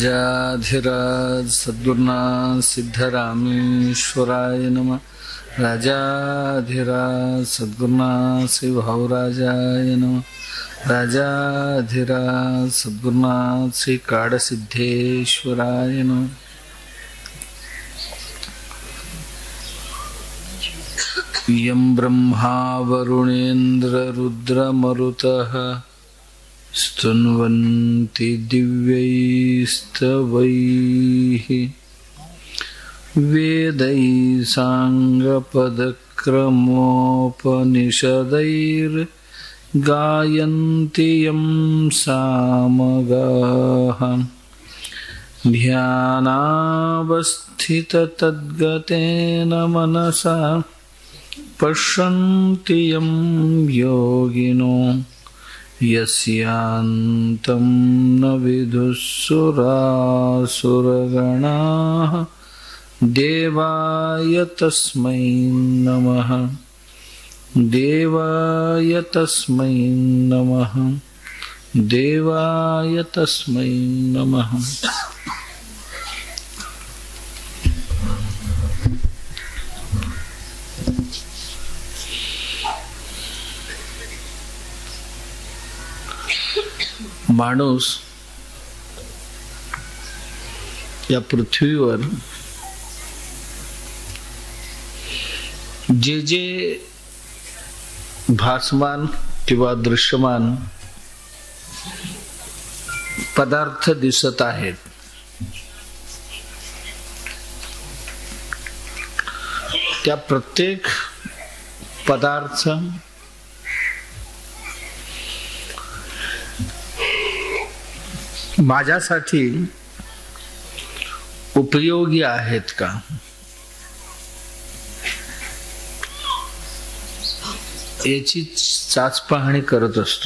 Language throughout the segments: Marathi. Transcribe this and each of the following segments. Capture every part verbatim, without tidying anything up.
राजाधिराज सद्गुरुनाथ सिद्धरामेश्वराय नमः। राजाधिराज सद्गुरुनाथ श्री भाऊराजाय नमः। राजाधिराज सद्गुरुनाथ श्री काडसिद्धेश्वराय नमः। यं ब्रह्मा वरुणेन्द्र रुद्रमरुतः स्तुन्वन्ति दिव्यैस्तवैः वेदैः साङ्गपदक्रमोपनिषदैर्गायन्ति यं सामगाः। ध्यानावस्थिततद्गतेन मनसा पश्यन्ति यं योगिनो यस्यान्तं न विदुःसुरासुरगणाः। देवाय तस्मै नमः। देवाय तस्मै नमः। देवाय तस्मै नमः। माणूस या पृथ्वीवर जे जे भासमान किंवा दृश्यमान पदार्थ दिसत आहेत त्या प्रत्येक पदार्थ माझ्यासाठी उपयोगी आहेत का याची चाचपणी करत असतो।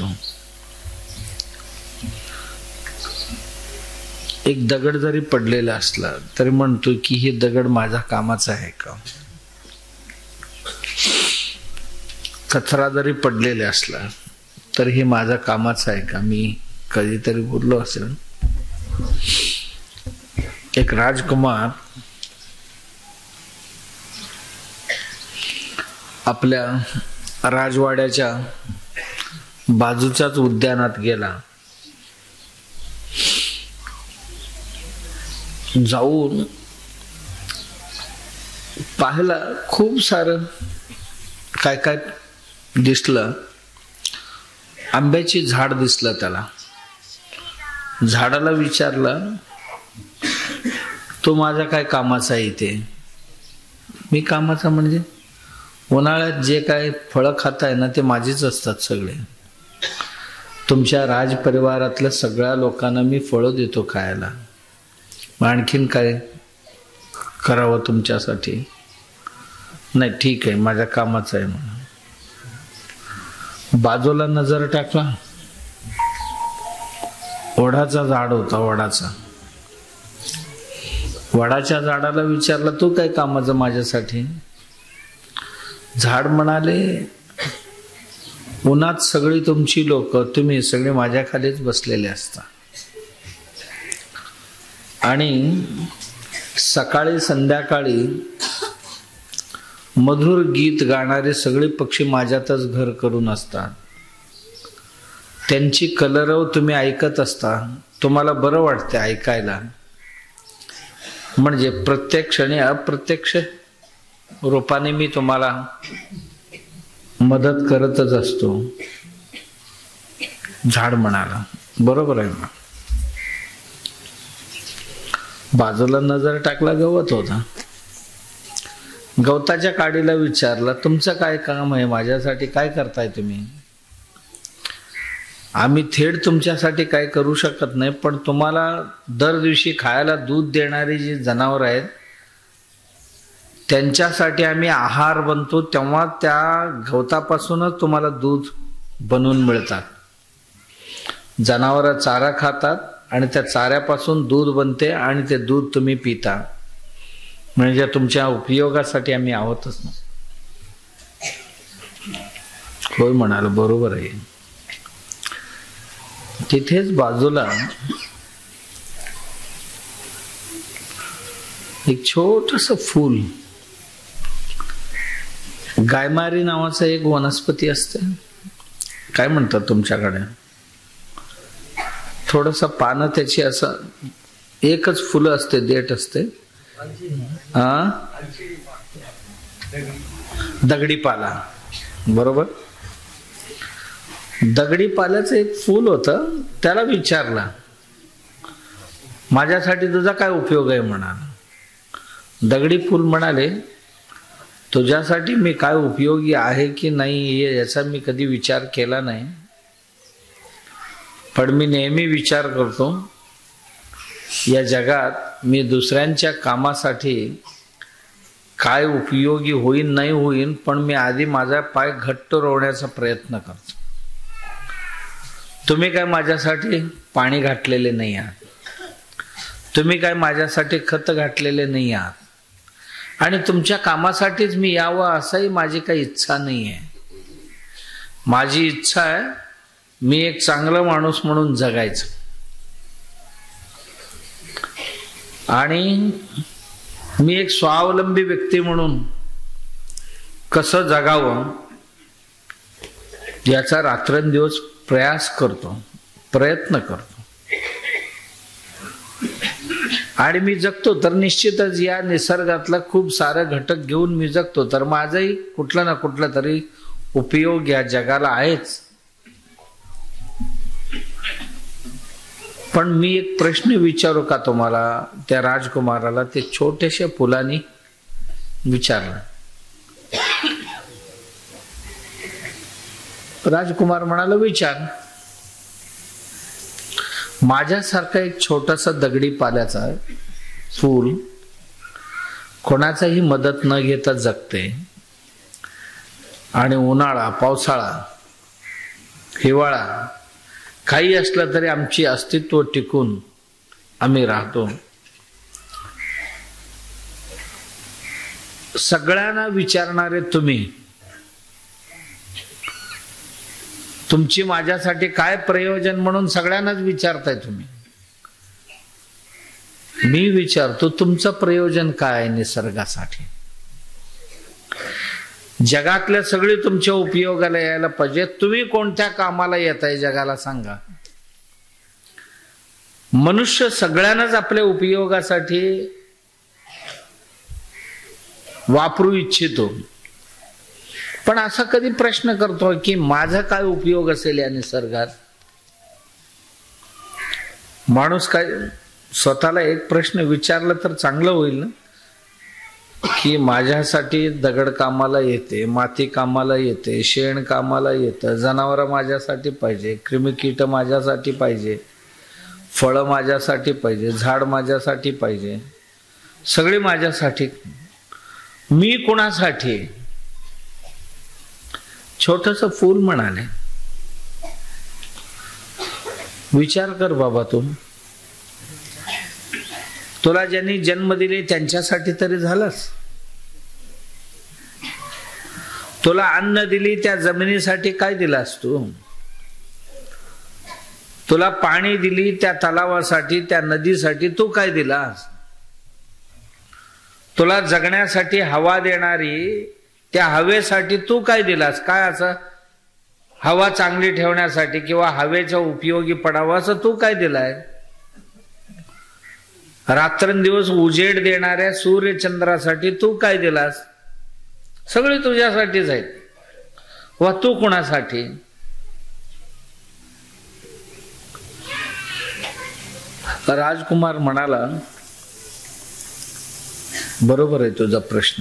एक दगड जरी पडलेला असला तरी म्हणतो की हे दगड माझ्या कामाचा आहे का। कचरा जरी पडलेला असला तर हे माझ्या कामाचा आहे का। मी कधीतरी बोललो असेल, एक राजकुमार आपल्या राजवाड्याच्या बाजूच्याच उद्यानात गेला। जाऊन पाहिला, खूप सारं काय काय दिसलं। आंब्याची झाड दिसलं त्याला। झाडाला विचारलं, तो माझ्या काय कामाचा आहे इथे। मी कामाचा म्हणजे उन्हाळ्यात जे काय फळं खाताय ना ते माझीच असतात सगळे। तुमच्या राजपरिवारातल्या सगळ्या लोकांना मी फळं देतो खायला, आणखीन काय करावं तुमच्यासाठी। नाही ठीक आहे, माझ्या कामाचं आहे म्हणून बाजूला नजर टाकला। वडाचा झाड होता, वडाचा। वडाच्या झाडाला विचारलं, तू काय कामाचं माझ्यासाठी। झाड म्हणाले, उन्हात सगळी तुमची लोक, तुम्ही सगळे माझ्या खालीच बसलेले असता आणि सकाळी संध्याकाळी मधुर गीत गाणारे सगळे पक्षी माझ्यातच घर करून असतात। त्यांची कलरव तुम्ही ऐकत असता, तुम्हाला बरं वाटते ऐकायला। म्हणजे प्रत्येक क्षणी अप्रत्यक्ष रूपाने मी तुम्हाला मदत करतच असतो। झाड म्हणाला, बरोबर आहे ना। बाजूला नजर टाकला, गवत होता। गवताच्या काडीला विचारला, तुमचं काय काम आहे माझ्यासाठी, काय करताय तुम्ही। आम्ही थेट तुमच्यासाठी काय करू शकत नाही, पण तुम्हाला दर दिवशी खायला दूध देणारी जी जनावर आहेत त्यांच्यासाठी आम्ही आहार बनतो, तेव्हा त्या गवतापासूनच तुम्हाला दूध बनवून मिळतात। जनावर चारा खातात आणि त्या चाऱ्यापासून दूध बनते आणि ते दूध तुम्ही पिता, म्हणजे तुमच्या उपयोगासाठी आम्ही आहोतच ना। होय म्हणाल, बरोबर आहे। तिथेच बाजूला एक छोटस फूल, गायमारी नावाचं एक वनस्पती असते, काय म्हणतात तुमच्याकडे, थोडस पानं त्याची असं, एकच फुलं असते, देठ असते, हा दगडी पाला, बरोबर. दगडी पाल्याचं एक फूल होतं, त्याला विचारला माझ्यासाठी तुझा काय उपयोग आहे म्हणाला. दगडी फूल म्हणाले तुझ्यासाठी मी काय उपयोगी आहे की नाही याचा मी कधी विचार केला नाही, पण मी नेहमी विचार करतो या जगात मी दुसऱ्यांच्या कामासाठी काय उपयोगी होईन नाही होईन, पण मी आधी माझा पाय घट्ट रोवण्याचा प्रयत्न करतो. तुम्ही काय माझ्यासाठी पाणी घातलेले नाही आहात, तुम्ही काय माझ्यासाठी खत घातलेले नाही आहात, आणि तुमच्या कामासाठीच मी यावं असंही माझी काही इच्छा नाही आहे. माझी इच्छा आहे मी एक चांगला माणूस म्हणून जगायचं, आणि मी एक स्वावलंबी व्यक्ती म्हणून कसं जगावं याचा रात्रंदिवस प्रयास करतो, प्रयत्न करतो. आणि मी जगतो तर निश्चितच या निसर्गातला खूप सारे घटक घेऊन मी जगतो, तर माझाही कुठला ना कुठला तरी उपयोग या जगाला आहेच. पण मी एक प्रश्न विचारू का तुम्हाला, त्या राजकुमाराला ते छोट्याशा फुलांनी विचारलं. राजकुमार म्हणाला विचार. माझ्यासारखा एक छोटासा दगडी पाल्याचा फूल कोणाचाही मदत न घेता जगते, आणि उन्हाळा पावसाळा हिवाळा काही असलं तरी आमची अस्तित्व टिकून आम्ही राहतो. सगळ्यांना विचारणारे तुम्ही, तुमची माझ्यासाठी काय प्रयोजन म्हणून सगळ्यांनाच विचारताय तुम्ही. मी विचारतो तुमचं प्रयोजन काय आहे निसर्गासाठी. जगातल्या सगळे तुमच्या उपयोगाला यायला पाहिजे, तुम्ही कोणत्या कामाला येताय जगाला सांगा. मनुष्य सगळ्यांनाच आपल्या उपयोगासाठी वापरू इच्छितो, पण असा कधी प्रश्न करतो की माझा काय उपयोग असेल या निसर्गात. माणूस काय स्वतःला एक प्रश्न विचारला तर चांगलं होईल ना, की माझ्यासाठी दगड कामाला येते, माती कामाला येते, शेण कामाला येतं, जनावर माझ्यासाठी पाहिजे, क्रिमिकीट माझ्यासाठी पाहिजे, फळं माझ्यासाठी पाहिजे, झाड माझ्यासाठी पाहिजे, सगळे माझ्यासाठी. मी कोणासाठी? छोटस फूल म्हणाले. विचार कर बाबा, तू तुला ज्यांनी जन्म दिले त्यांच्यासाठी तरी झालास. तुला अन्न दिली त्या जमिनीसाठी काय दिलास तू? तुला पाणी दिली त्या तलावासाठी त्या नदीसाठी तू काय दिलास? तुला जगण्यासाठी हवा देणारी त्या हवेसाठी तू काय दिलास? काय असं हवा चांगली ठेवण्यासाठी किंवा हवेच्या उपयोगी पडावं असं तू काय दिलाय? रात्रंदिवस उजेड देणाऱ्या सूर्यचंद्रासाठी तू काय दिलास? सगळे तुझ्यासाठीच आहेत. व तू कोणासाठी? राजकुमार म्हणाला, बरोबर आहे तुझा प्रश्न.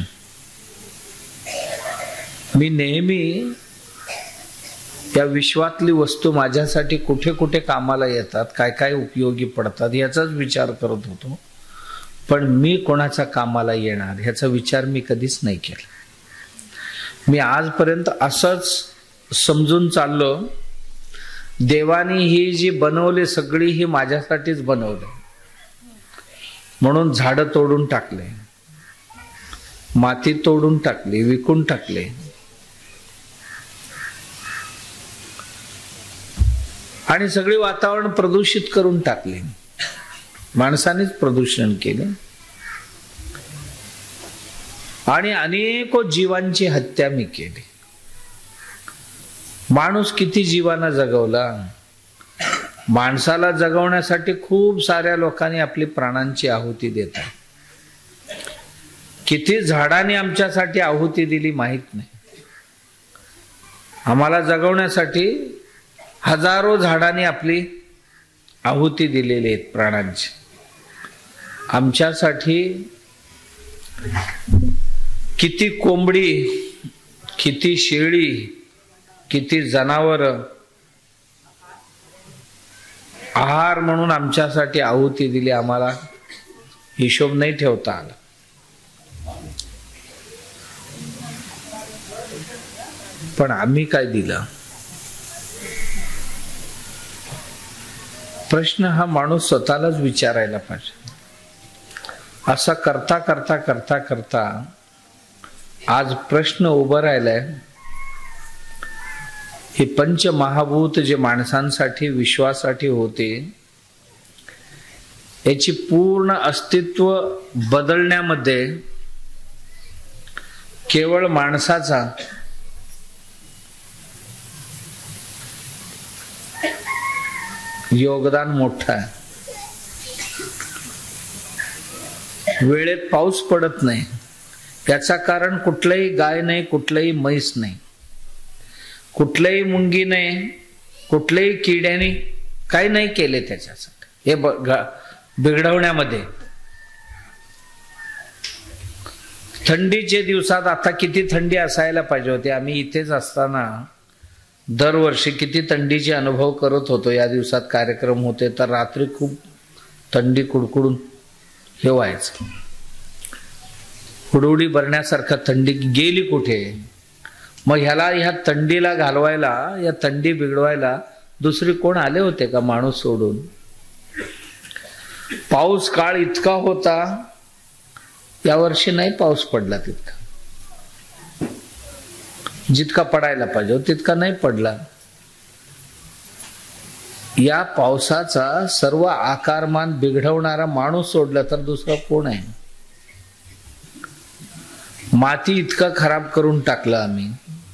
मी नेहमी त्या विश्वातली वस्तू माझ्यासाठी कुठे कुठे कामाला येतात, काय काय उपयोगी पडतात याचाच विचार करत होतो, पण मी कोणाच्या कामाला येणार ह्याचा विचार मी कधीच नाही केला. मी आजपर्यंत असंच समजून चाललो, देवानी ही जी बनवली सगळी ही माझ्यासाठीच बनवली, म्हणून झाडं तोडून टाकले, माती तोडून टाकली, विकून टाकले, आणि सगळे वातावरण प्रदूषित करून टाकले. माणसानेच प्रदूषण केले. आणि अनेको जीवांची हत्या मी केली. माणूस किती जीवांना जगवला. माणसाला जगवण्यासाठी खूप साऱ्या लोकांनी आपली प्राणांची आहुती देतात. किती झाडांनी आमच्यासाठी आहुती दिली माहित नाही. आम्हाला जगवण्यासाठी हजारो झाडांनी आपली आहुती दिलेली आहेत प्राणांची. आमच्यासाठी किती कोंबडी, किती शेळी, किती जनावर आहार म्हणून आमच्यासाठी आहुती दिली. आम्हाला हिशोब नाही ठेवता आला. पण आम्ही काय दिलं? प्रश्न हा माणूस स्वतःलाच विचारायला पाहिजे. असा करता करता करता करता आज प्रश्न उभं राहिलाय. हे पंचमहाभूत जे माणसांसाठी विश्वासाठी होते, याची पूर्ण अस्तित्व बदलण्यामध्ये केवळ माणसाचा योगदान मोठं आहे. वेळेत पाऊस पडत नाही याचा कारण कुठलंही गाय नाही, कुठलंही म्हैस नाही, कुठलंही मुंगी नाही, कुठल्याही किड्याने काही नाही केले त्याच्यासाठी. हे बिघडवण्यामध्ये थंडीचे दिवसात आता किती थंडी असायला पाहिजे होती. आम्ही इथेच असताना दरवर्षी किती थंडीचे अनुभव करत होतो. या दिवसात कार्यक्रम होते तर रात्री खूप थंडी कुडकुडून हे व्हायचं. हुडहुडी भरण्यासारखं थंडी गेली कुठे? मग ह्याला ह्या थंडीला घालवायला, या थंडी बिघडवायला दुसरी कोण आले होते का माणूस सोडून? पाऊस काळ इतका होता, यावर्षी नाही पाऊस पडला तितका. जितका पडायला पाहिजे तितका नाही पडला. या पावसाचा सर्व आकारमान बिघडवणारा माणूस सोडला तर दुसरा कोण आहे? माती इतका खराब करून टाकलं आम्ही.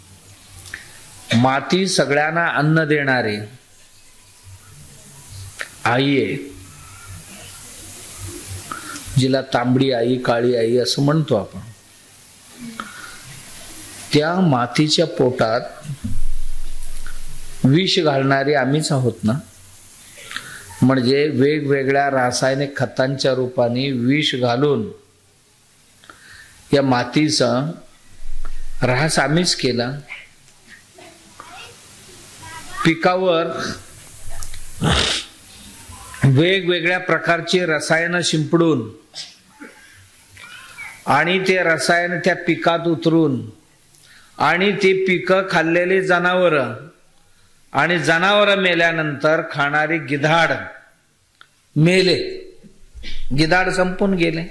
माती सगळ्यांना अन्न देणारे आई आहे, जिला तांबडी आई, काळी आई असं म्हणतो आपण. त्या मातीच्या पोटात विष घालणारे आम्हीच आहोत ना. म्हणजे वेगवेगळ्या रासायनिक खतांच्या रूपाने विष घालून या मातीचा ऱ्हास आम्हीच केला. पिकावर वेगवेगळ्या प्रकारची रसायनं शिंपडून आणि ते रसायन त्या पिकात उतरून आणि ती पिकं खाल्लेली जनावर आणि जनावर मेल्यानंतर खाणारी गिधाड मेले, गिधाड संपून गेले.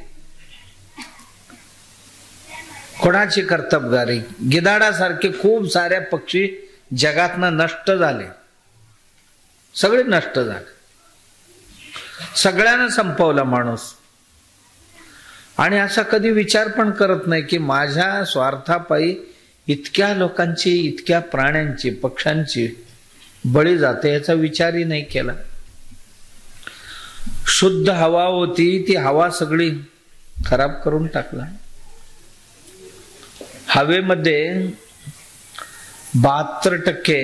कोणाची कर्तबगारी? गिधाडासारखे खूप साऱ्या पक्षी जगातनं नष्ट झाले, सगळे नष्ट झाले. सगळ्यांना संपवला माणूस. आणि असा कधी विचार पण करत नाही की माझ्या स्वार्थापायी इतक्या लोकांची, इतक्या प्राण्यांची, पक्ष्यांची बळी जाते, याचा विचारही नाही केला. शुद्ध हवा होती, ती हवा सगळी खराब करून टाकला. हवेमध्ये बहात्तर टक्के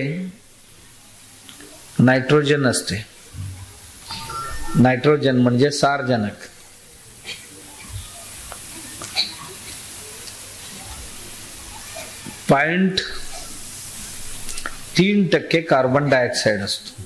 नायट्रोजन असते. नायट्रोजन म्हणजे सारजनक. पॉइंट तीन टक्के कार्बन डायऑक्साइड असतो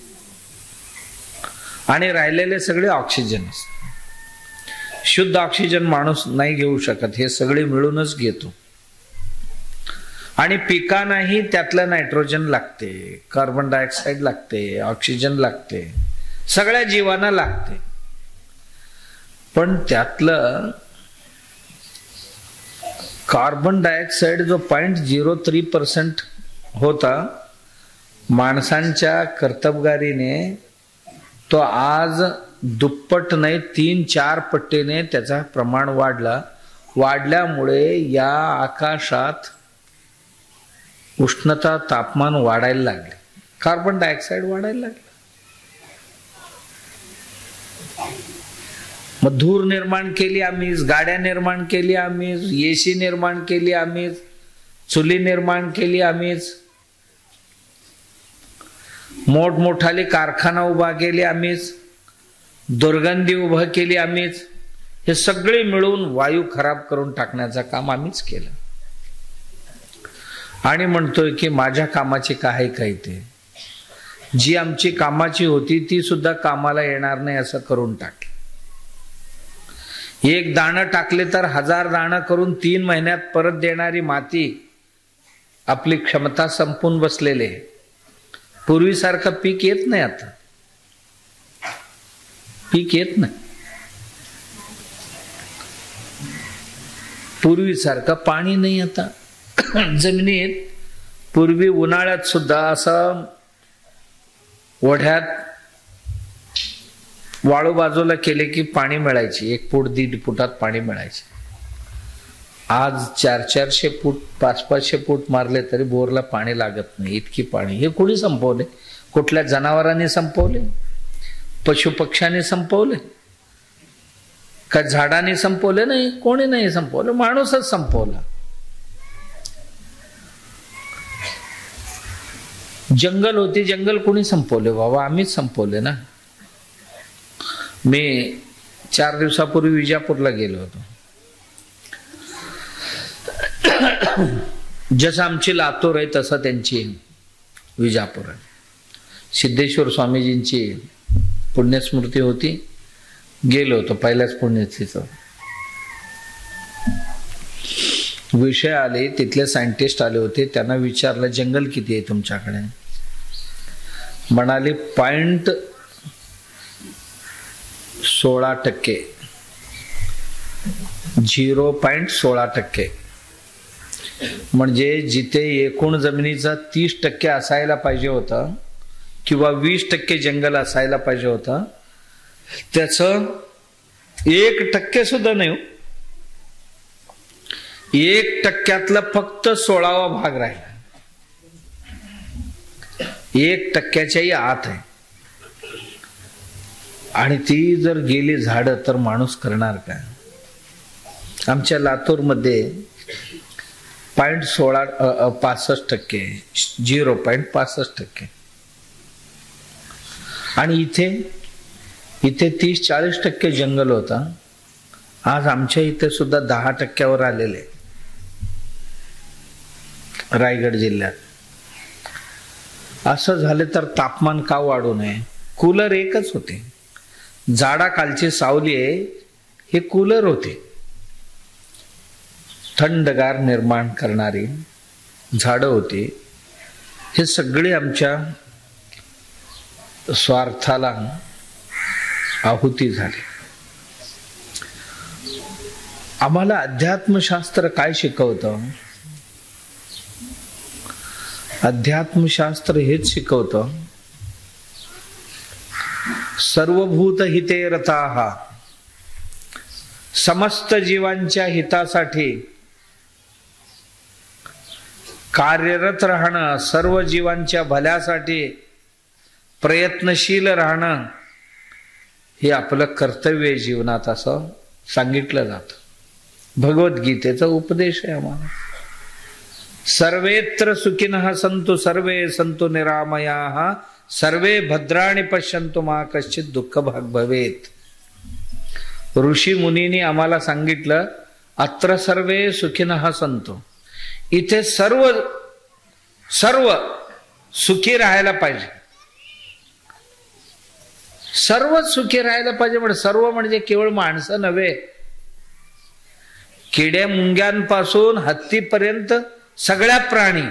आणि राहिलेले सगळे ऑक्सिजन असते. शुद्ध ऑक्सिजन माणूस नाही घेऊ शकत, हे सगळे मिळूनच घेतो. आणि पिकांनाही त्यातलं नायट्रोजन लागते, कार्बन डायऑक्साइड लागते, ऑक्सिजन लागते, सगळ्या जीवांना लागते. पण त्यातलं कार्बन डायऑक्साइड जो पॉइंट झिरो थ्री पर्सेंट होता, माणसांच्या कर्तबगारीने तो आज दुप्पट नाही तीन चार पट्टीने त्याचा प्रमाण वाढला. वाढल्यामुळे या आकाशात उष्णता तापमान वाढायला लागले, कार्बन डायऑक्साईड वाढायला लागले. मग धूर निर्माण केली आम्हीच, गाड्या निर्माण केली आम्हीच, एसी निर्माण केली आम्हीच, चुली निर्माण केली आम्हीच, मोठमोठाली कारखाना उभा केली आम्हीच, दुर्गंधी उभं केली आम्हीच. हे सगळे मिळून वायू खराब करून टाकण्याचं काम आम्हीच केलं. आणि म्हणतोय की माझ्या कामाची काय काही ते, जी आमची कामाची होती ती सुद्धा कामाला येणार नाही असं करून टाकलं. एक दाणं टाकले तर हजार दाणं करून तीन महिन्यात परत देणारी माती आपली क्षमता संपून बसलेले. पूर्वीसारखं पीक येत नाही, आता पीक येत नाही. पूर्वीसारखं पाणी नाही आता जमिनीत. पूर्वी उन्हाळ्यात सुद्धा असं ओढ्यात वाळू बाजूला केले की पाणी मिळायची, एक फूट दीड फुटात पाणी मिळायचे. आज चार चारशे फूट पाच पाचशे फूट मारले तरी बोरला पाणी लागत नाही, इतकी पाणी. हे कोणी संपवले? कुठल्या जनावरांनी संपवले? पशुपक्ष्यांनी संपवले का झाडांनी संपवले? नाही, कोणी नाही संपवलं, माणूसच संपवला. जंगल होती, जंगल कोणी संपवले? बाबा आम्हीच संपवले ना. मी चार दिवसापूर्वी विजापूरला गेलो होतो. जसं आमची लातूर आहे तसं त्यांची विजापूर आहे. सिद्धेश्वर स्वामीजींची पुण्यस्मृती होती, गेलो होतो पहिल्याच पुण्यतिथीचं. विषय आले, तिथले सायंटिस्ट आले होते. त्यांना विचारलं जंगल किती आहे तुमच्याकडे? म्हणाले पॉइंट सोळा टक्के, झिरो पॉइंट सोळा टक्के. म्हणजे जिथे एकूण जमिनीचा तीस टक्के असायला पाहिजे होता किंवा वीस टक्के जंगल असायला पाहिजे होता, त्याच एक टक्के सुद्धा नाही. एक टक्क्यातला फक्त सोळावा भाग राहिला. एक टक्क्याच्याही आत आहे. आणि ती जर गेली झाडं तर माणूस करणार काय? आमच्या लातूरमध्ये पॉइंट सोळा पासष्ट टक्के, झिरो पॉइंट पासष्ट टक्के. आणि इथे इथे तीस चाळीस टक्के जंगल होता. आज आमच्या इथे सुद्धा दहा टक्क्यावर आलेले. रायगड जिल्ह्यात असं झालं तर तापमान का वाढू नये? कूलर एकच होते. झाडाखालची सावली आहे, हे कूलर होते. थंडगार निर्माण करणारी झाडं होती. हे सगळे आमच्या स्वार्थाला आहुती झाली. आम्हाला अध्यात्मशास्त्र काय शिकवतं? अध्यात्मशास्त्र हेच शिकवतं, सर्वभूत हिते रताः, समस्त जीवांच्या हितासाठी कार्यरत राहणं, सर्व जीवांच्या भल्यासाठी प्रयत्नशील राहणं हे आपलं कर्तव्य आहे जीवनात, असं सांगितलं जातं. भगवद्गीतेचा उपदेश आहे आम्हाला. सर्वेत्र सुखिनः सन्तु सर्वे सन्तु निरामयाः सर्वे भद्राणि पश्यन्तु मा कश्चित् दुःख भाग भवेत. ऋषी मुनींनी आम्हाला सांगितलं अत्र सर्वे सुखिनः सन्तु. इथे सर्व सर्व सुखी राहायला पाहिजे. सर्व सुखी राहायला पाहिजे. म्हणजे सर्व म्हणजे केवळ माणसं नव्हे, किड्या मुंग्यांपासून हत्तीपर्यंत सगळ्या प्राणी,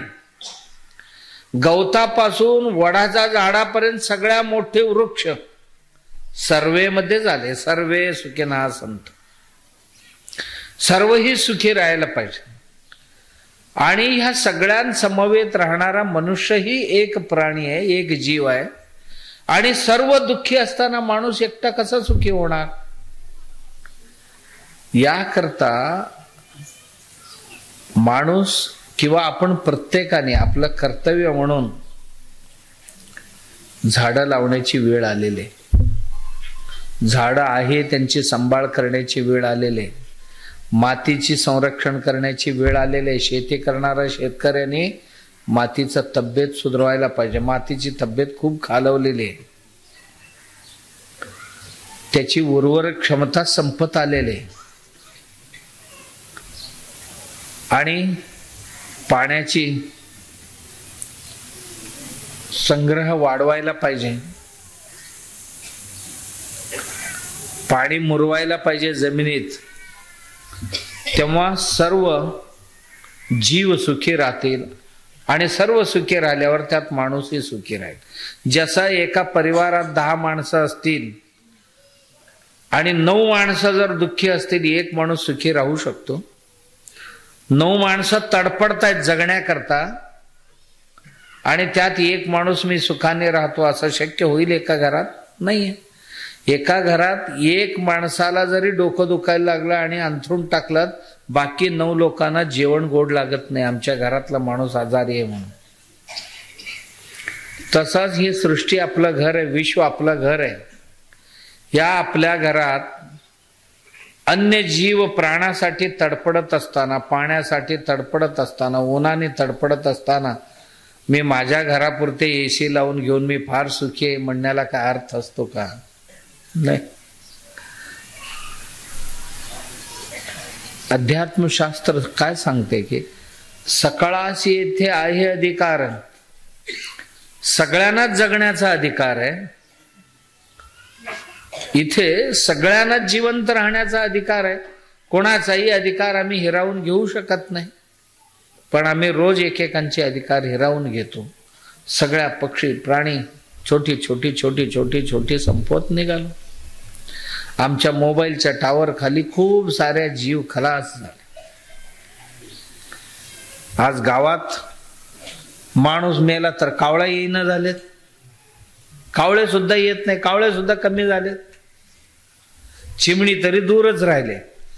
गवतापासून वडाच्या झाडापर्यंत सगळ्या मोठे वृक्ष सर्वे मध्ये झाले. सर्वे सुखिनः सन्तु. सर्वही सुखी राहायला पाहिजे. आणि ह्या सगळ्यांसमवेत राहणारा मनुष्यही एक प्राणी आहे, एक जीव आहे. आणि सर्व दुःखी असताना माणूस एकटा कसा सुखी होणार? याकरता माणूस किंवा आपण प्रत्येकाने आपलं कर्तव्य म्हणून झाडं लावण्याची वेळ आलेली आहे. झाडं आहे त्यांची सांभाळ करण्याची वेळ आलेली आहे. मातीची संरक्षण करण्याची वेळ आलेली आहे. शेती करणाऱ्या शेतकऱ्यांनी मातीचा तब्येत सुधारायला पाहिजे. मातीची तब्येत खूप खालवलेली आहे. त्याची उर्वरक क्षमता संपत आलेली आहे. आणि पाण्याची संग्रह वाढवायला पाहिजे. पाणी मुरवायला पाहिजे जमिनीत. तेव्हा सर्व जीव सुखी राहतील आणि सर्व सुखी राहिल्यावर त्यात माणूसही सुखी राहील. जसा एका परिवारात दहा माणसं असतील आणि नऊ माणसं जर दुःखी असतील, एक माणूस सुखी राहू शकतो. नऊ माणसं तडपडतायत जगण्याकरता आणि त्यात एक माणूस मी सुखाने राहतो, असं शक्य होईल एका घरात? नाही. एका घरात एक माणसाला जरी डोकं दुखायला लागलं आणि अंथरूण टाकलं, बाकी नऊ लोकांना जेवण गोड लागत नाही, आमच्या घरातला माणूस आजारी आहे म्हणून. तसाच ही सृष्टी आपलं घर आहे, विश्व आपलं घर आहे. या आपल्या घरात अन्य जीव प्राणासाठी तडपडत असताना, पाण्यासाठी तडपडत असताना, उन्हाने तडपडत असताना मी माझ्या घरापुरते एसी लावून घेऊन मी फार सुखी आहे म्हणण्याला काय अर्थ असतो का? नाही. अध्यात्मशास्त्र काय सांगते की सकळाशी येथे आहे अधिकार. सगळ्यांनाच जगण्याचा अधिकार आहे. इथे सगळ्यांनाच जिवंत राहण्याचा अधिकार आहे. कोणाचाही अधिकार आम्ही हिरावून घेऊ शकत नाही, पण आम्ही रोज एकेकांचे अधिकार हिरावून घेतो. सगळ्या पक्षी प्राणी छोटी छोटी छोटी छोटी छोटी संपवत निघालो. आमच्या मोबाईलच्या टावर खाली खूप साऱ्या जीव खलास झाले. आज गावात माणूस मेला तर कावळा येईना झालेत. कावळे सुद्धा येत नाही, कावळे सुद्धा कमी झालेत. चिमणी तरी दूरच राहिले.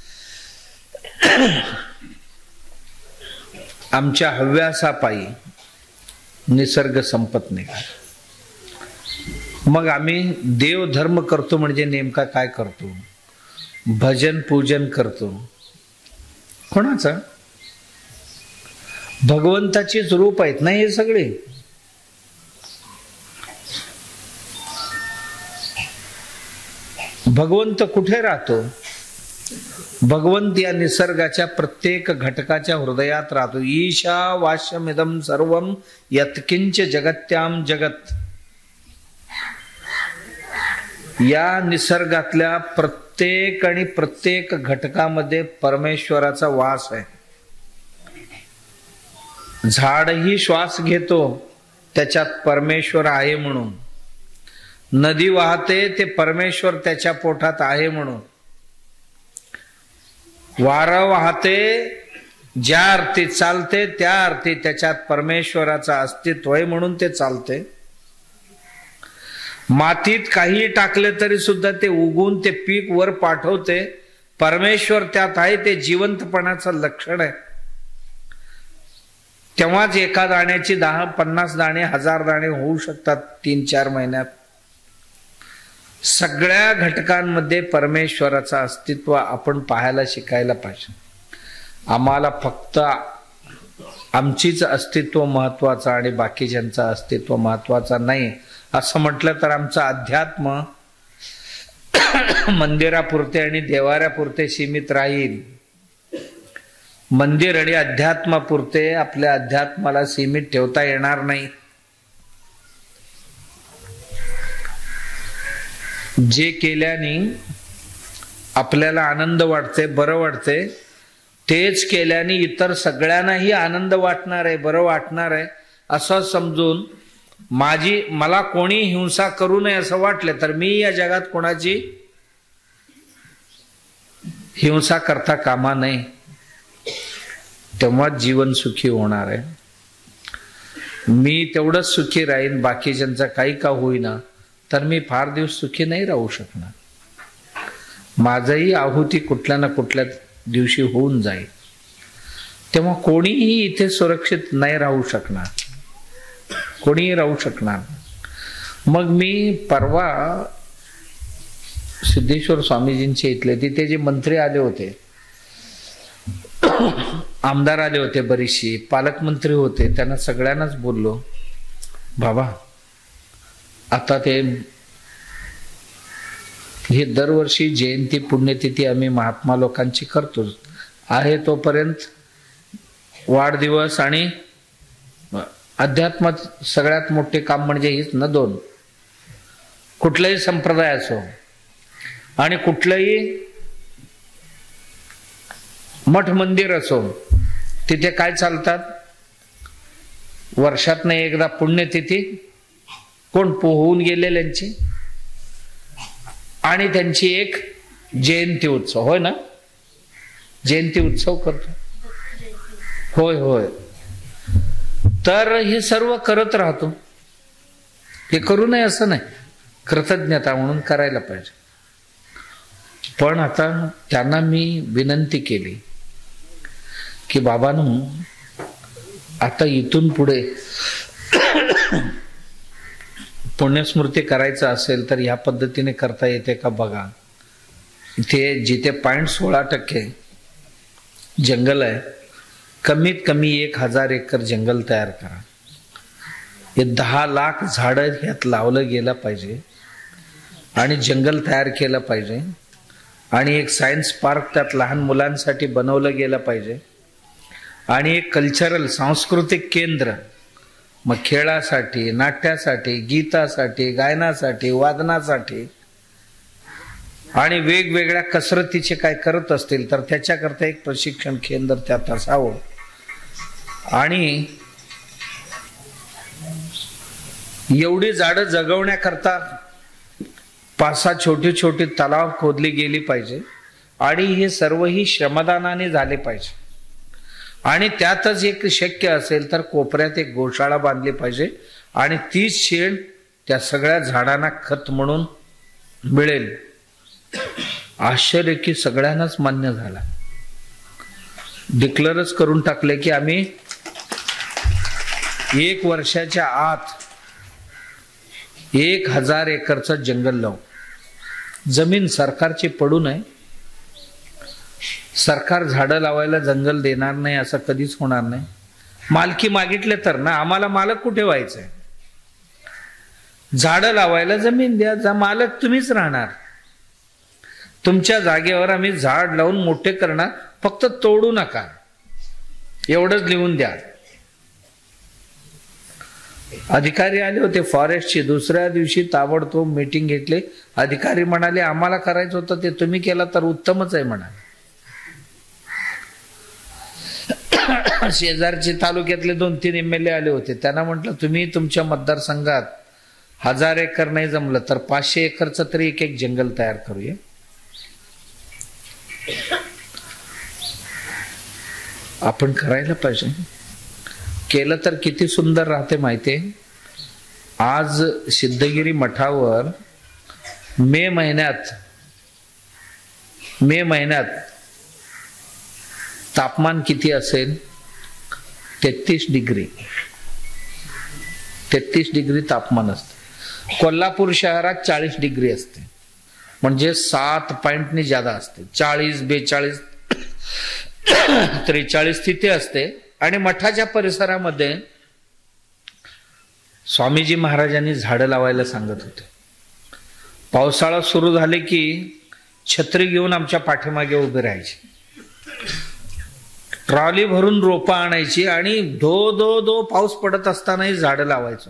आमच्या हव्यासापायी निसर्ग संपत नाही. मग आम्ही देव धर्म करतो म्हणजे नेमका काय करतो? भजन पूजन करतो. कोणाचं? भगवंताचीच रूप आहेत ना हे सगळे. भगवंत कुठे राहतो? भगवंत या निसर्गाच्या प्रत्येक घटकाच्या हृदयात राहतो. ईशा वाश्यमिदं सर्वं यत्किंच जगत्याम जगत. या निसर्गातल्या प्रत्येक आणि प्रत्येक घटकामध्ये परमेश्वराचा वास आहे. झाडही श्वास घेतो त्याच्यात परमेश्वर आहे म्हणून. नदी वाहते ते परमेश्वर त्याच्या पोटात आहे म्हणून. वारं वाहते ज्या अर्थी चालते त्या अर्थी त्याच्यात परमेश्वराचं अस्तित्व आहे म्हणून ते चालते. मातीत काही टाकले तरी सुद्धा ते उगून ते पीक वर पाठवते. परमेश्वर त्यात आहे, ते जिवंतपणाचं लक्षण आहे. तेव्हाच एका दाण्याची दहा पन्नास दाणे हजार दाणे होऊ शकतात तीन चार महिन्यात. सगळ्या घटकांमध्ये परमेश्वराचं अस्तित्व आपण पाहायला शिकायला पाहिजे. आम्हाला फक्त आमचीच अस्तित्व महत्वाचं आणि बाकीच्यांचं अस्तित्व महत्वाचं नाही असं म्हटलं तर आमचं अध्यात्म मंदिरापुरते आणि देवाऱ्यापुरते सीमित राहील. मंदिर आणि अध्यात्मापुरते आपल्या अध्यात्माला सीमित ठेवता येणार नाही. जे केल्याने आपल्याला आनंद वाटते, बरं वाटते, तेच केल्याने इतर सगळ्यांनाही आनंद वाटणार आहे, बरं वाटणार आहे असं समजून माझी मला कोणी हिंसा करू नये असं वाटलं तर मी या जगात कोणाची हिंसा करता कामा नये. तेव्हा जीवन सुखी होणार आहे. मी तेवढंच सुखी राहीन, बाकीच्यांचा काही का होईना तर मी फार दिवस सुखी नाही राहू शकणार. माझाही आहुती कुठल्या ना कुठल्या दिवशी होऊन जाईल. तेव्हा कोणीही इथे सुरक्षित नाही राहू शकणार, कोणीही राहू शकणार. मग मी परवा सिद्धेश्वर स्वामीजींचे इथले तिथे जे मंत्री आले होते, आमदार आले होते, बरीचशी पालकमंत्री होते, त्यांना सगळ्यांनाच बोललो, बाबा आता ते हे दरवर्षी जयंती पुण्यतिथी आम्ही महात्मा लोकांची करतो, आहे तोपर्यंत वाढदिवस आणि अध्यात्मात सगळ्यात मोठे काम म्हणजे हीच न दोन. कुठलाही संप्रदाय असो आणि कुठलंही मठ मंदिर असो, तिथे काय चालतात, वर्षातनं एकदा पुण्यतिथी कोण होऊन गेलेल्यांची आणि त्यांची एक जयंती उत्सव, होय ना, जयंती उत्सव करतो, होय होय. तर हे सर्व करत राहतो, हे करू नये असं नाही, कृतज्ञता म्हणून करायला पाहिजे. पण आता त्यांना मी विनंती केली की बाबांनो, आता इथून पुढे पुण्यस्मृती करायचं असेल तर या पद्धतीने करता येते का बघा. इथे जिथे पॉईंट सोळा टक्के जंगल आहे, कमीत कमी एक हजार एकर जंगल तयार करा. हे दहा लाख झाडं ह्यात लावलं गेलं पाहिजे आणि जंगल तयार केलं पाहिजे आणि एक सायन्स पार्क त्यात लहान मुलांसाठी बनवलं गेलं पाहिजे आणि एक कल्चरल सांस्कृतिक केंद्र, मग खेळासाठी, नाट्यासाठी, गीतासाठी, गायनासाठी, वादनासाठी आणि वेगवेगळ्या कसरतीचे काय करत असतील तर त्याच्याकरता एक प्रशिक्षण केंद्र त्यात असावं. आणि एवढी झाडं जगवण्याकरता पाच सहा छोटी छोटी तलाव खोदली गेली पाहिजे आणि हे सर्वही श्रमदानाने झाले पाहिजे. आणि त्यातच एक शक्य असेल तर कोपऱ्यात एक गोशाळा बांधली पाहिजे आणि तीच शेण त्या सगळ्या झाडांना खत म्हणून मिळेल. आश्चर्य की सगळ्यांनाच मान्य झाला. डिक्लेअरच करून टाकले की आम्ही एक वर्षाच्या आत एक हजार एकरचं जंगल लावू. जमीन सरकारची पडू नये, सरकार झाडं लावायला जंगल देणार नाही असं कधीच होणार नाही. मालकी मागितले तर ना, आम्हाला मालक कुठे व्हायचंय, झाडं लावायला जमीन द्या, जा मालक तुम्हीच राहणार. तुमच्या जागेवर आम्ही झाड लावून मोठे करणार, फक्त तोडू नका एवढंच लिहून द्या. अधिकारी आले होते फॉरेस्टचे, दुसऱ्या दिवशी ताबडतोब मीटिंग घेतले. अधिकारी म्हणाले आम्हाला करायचं होतं ते तुम्ही केला तर उत्तमच आहे म्हणाले. शेजारचे तालुक्यातले दोन तीन एम एल ए आले होते, त्यांना म्हटलं तुम्ही तुमच्या मतदारसंघात हजार एकर नाही जमलं तर पाचशे एकरचं तरी एक एक जंगल तयार करूया. आपण करायला पाहिजे. केलं तर किती सुंदर राहते माहितीये. आज सिद्धगिरी मठावर मे महिन्यात मे महिन्यात तापमान किती असेल, तेहतीस डिग्री तेहतीस डिग्री तापमान असते. कोल्हापूर शहरात चाळीस डिग्री असते, म्हणजे सात पॉइंटनी जादा असते. चाळीस बेचाळीस त्रेचाळीस तिथे असते. आणि मठाच्या परिसरामध्ये स्वामीजी महाराजांनी झाडं लावायला सांगत होते. पावसाळा सुरू झाले की छत्री घेऊन आमच्या पाठीमागे उभे राहायचे, ट्रॉली भरून रोपं आणायची आणि धो धो धो पाऊस पडत असतानाही झाडं लावायचो.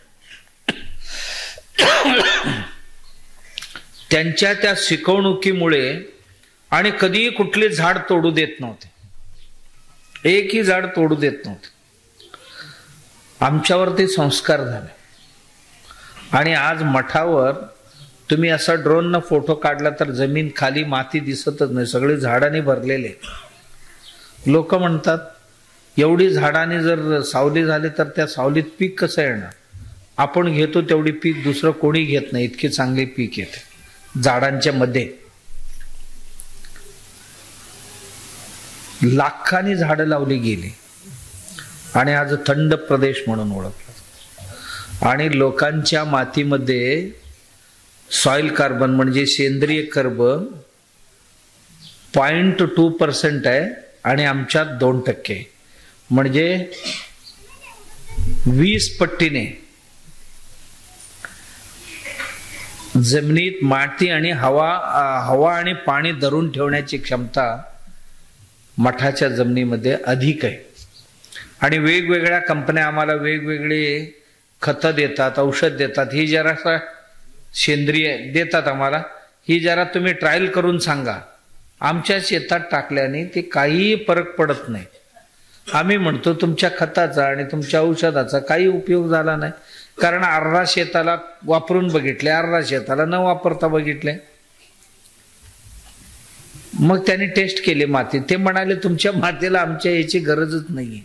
त्यांच्या त्या शिकवणुकीमुळे आणि कधीही कुठले झाड तोडू देत नव्हते, एकही झाड तोडू देत नव्हते. आमच्यावरती संस्कार झाले. आणि आज मठावर तुम्ही असा ड्रोन न फोटो काढला तर जमीन खाली माती दिसतच नाही, सगळे झाडांनी भरलेले. लोक म्हणतात एवढी झाडांनी जर सावली झाली तर त्या सावलीत पीक कसं येणार. आपण घेतो तेवढी पीक दुसरं कोणी घेत नाही, इतके चांगले पीक येते झाडांच्या मध्ये. लाखांनी झाडं लावली गेली आणि आज थंड प्रदेश म्हणून ओळखला. आणि लोकांच्या मातीमध्ये सॉइल कार्बन म्हणजे सेंद्रिय कार्बन पॉइंट टू पर्सेंट आहे आणि आमच्यात दोन टक्के, म्हणजे वीस पट्टीने जमिनीत माती आणि हवा हवा आणि पाणी धरून ठेवण्याची क्षमता मठाच्या जमिनीमध्ये अधिक आहे. आणि वेगवेगळ्या कंपन्या आम्हाला वेगवेगळे खतं देतात, औषध देतात, ही जरा सेंद्रिय देतात आम्हाला, ही जरा तुम्ही ट्रायल करून सांगा. आमच्या शेतात टाकल्याने ते काहीही फरक पडत नाही. आम्ही म्हणतो तुमच्या खताचा आणि तुमच्या औषधाचा काही उपयोग झाला नाही, कारण अर्धा शेताला वापरून बघितले, अर्धा शेताला न वापरता बघितले. मग त्यांनी टेस्ट केले माती, ते म्हणाले तुमच्या मातीला आमच्या याची गरजच नाहीये.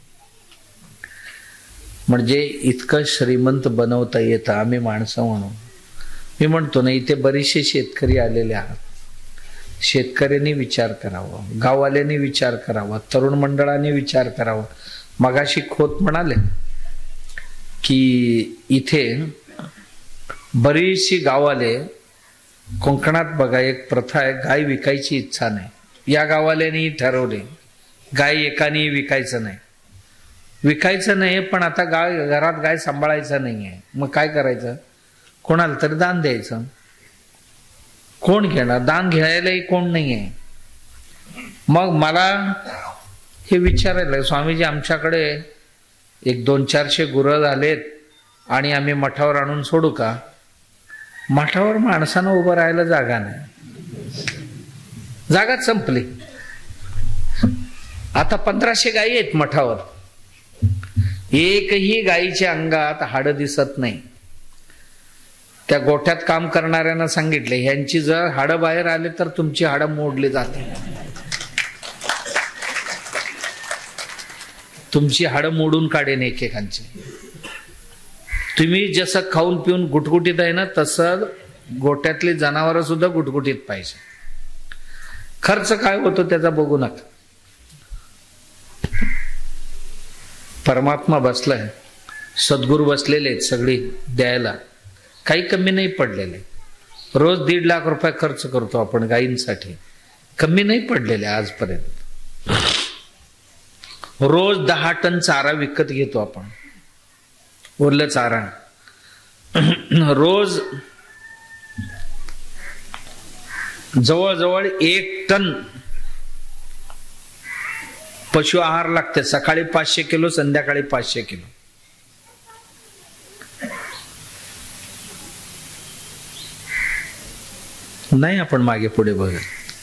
म्हणजे इतकं श्रीमंत बनवता येतं आम्ही माणसं म्हणून. मी म्हणतो ना, इथे बरेचसे शेतकरी आलेले आहात. शेतकऱ्यांनी विचार करावा, गाववाल्यांनी विचार करावा, तरुण मंडळाने विचार करावा. मगाशी खोत म्हणाले की इथे बरीचशी गाववाले, कोकणात बघा एक प्रथा आहे, गाय विकायची इच्छा नाही. या गाववाल्यांनी ठरवले गाय एकाने विकायचं नाही, विकायचं नाही. पण आता गाय घरात गाय सांभाळायचं नाहीये, मग काय करायचं? कोणाला तरी दान द्यायचं. कोण घेणार? दान घ्यायलाही कोण नाहीये. मग मला हे विचारायला, स्वामीजी आमच्याकडे एक दोन चारशे गुरं झालेत आणि आम्ही मठावर आणून सोडू का? मठावर माणसानं उभं राहायला जागा नाही, जागाच संपली. आता पंधराशे गायी आहेत मठावर, एकही गायीच्या अंगात हाडं दिसत नाही. त्या गोठ्यात काम करणाऱ्यांना सांगितले, ह्यांची जर हाडं बाहेर आले तर तुमची हाडं मोडली जाते, तुमची हाडं मोडून काढेन एकेकांची. तुम्ही जसं खाऊन पिऊन गुटगुटीत आहे ना, तसं गोठ्यातली जनावरं सुद्धा गुटगुटीत पाहिजे. खर्च काय होतो त्याचा बघू नका. परमात्मा बसलाय, सद्गुरू बसलेले आहेत सगळी द्यायला, काही कमी नाही पडलेले. रोज दीड लाख रुपये खर्च करतो आपण गायींसाठी, कमी नाही पडलेले आजपर्यंत. रोज दहा टन चारा विकत घेतो आपण, उरलं चारा. रोज जवळजवळ एक टन पशु आहार लागते. सकाळी पाचशे किलो, संध्याकाळी पाचशे किलो. नाही आपण मागे पुढे बघा.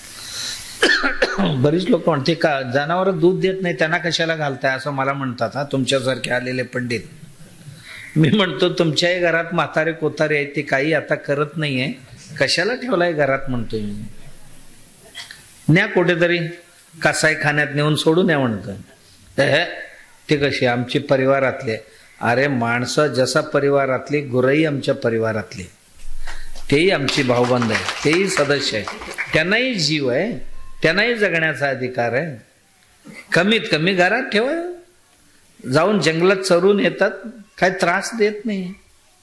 बरीच लोक म्हणते का जनावर दूध देत नाही त्यांना कशाला घालताय असं मला म्हणतात, हा तुमच्यासारखे आलेले पंडित. मी म्हणतो तुमच्याही घरात म्हातारे कोतारे आहेत, ते काही आता करत नाहीये, कशाला ठेवलाय घरात म्हणतोय मी. न्या कुठेतरी कसाई खाण्यात नेऊन सोडून या म्हणतो. ते कशी आमची परिवारातले. अरे माणसं जसा परिवारातली, गुरही आमच्या परिवारातली, तेही आमची भाऊबंद आहे, तेही सदस्य आहे, त्यांनाही जीव आहे, त्यांनाही जगण्याचा अधिकार आहे. कमीत कमी घरात ठेवा. जाऊन जंगलात चरून येतात, काही त्रास देत नाही.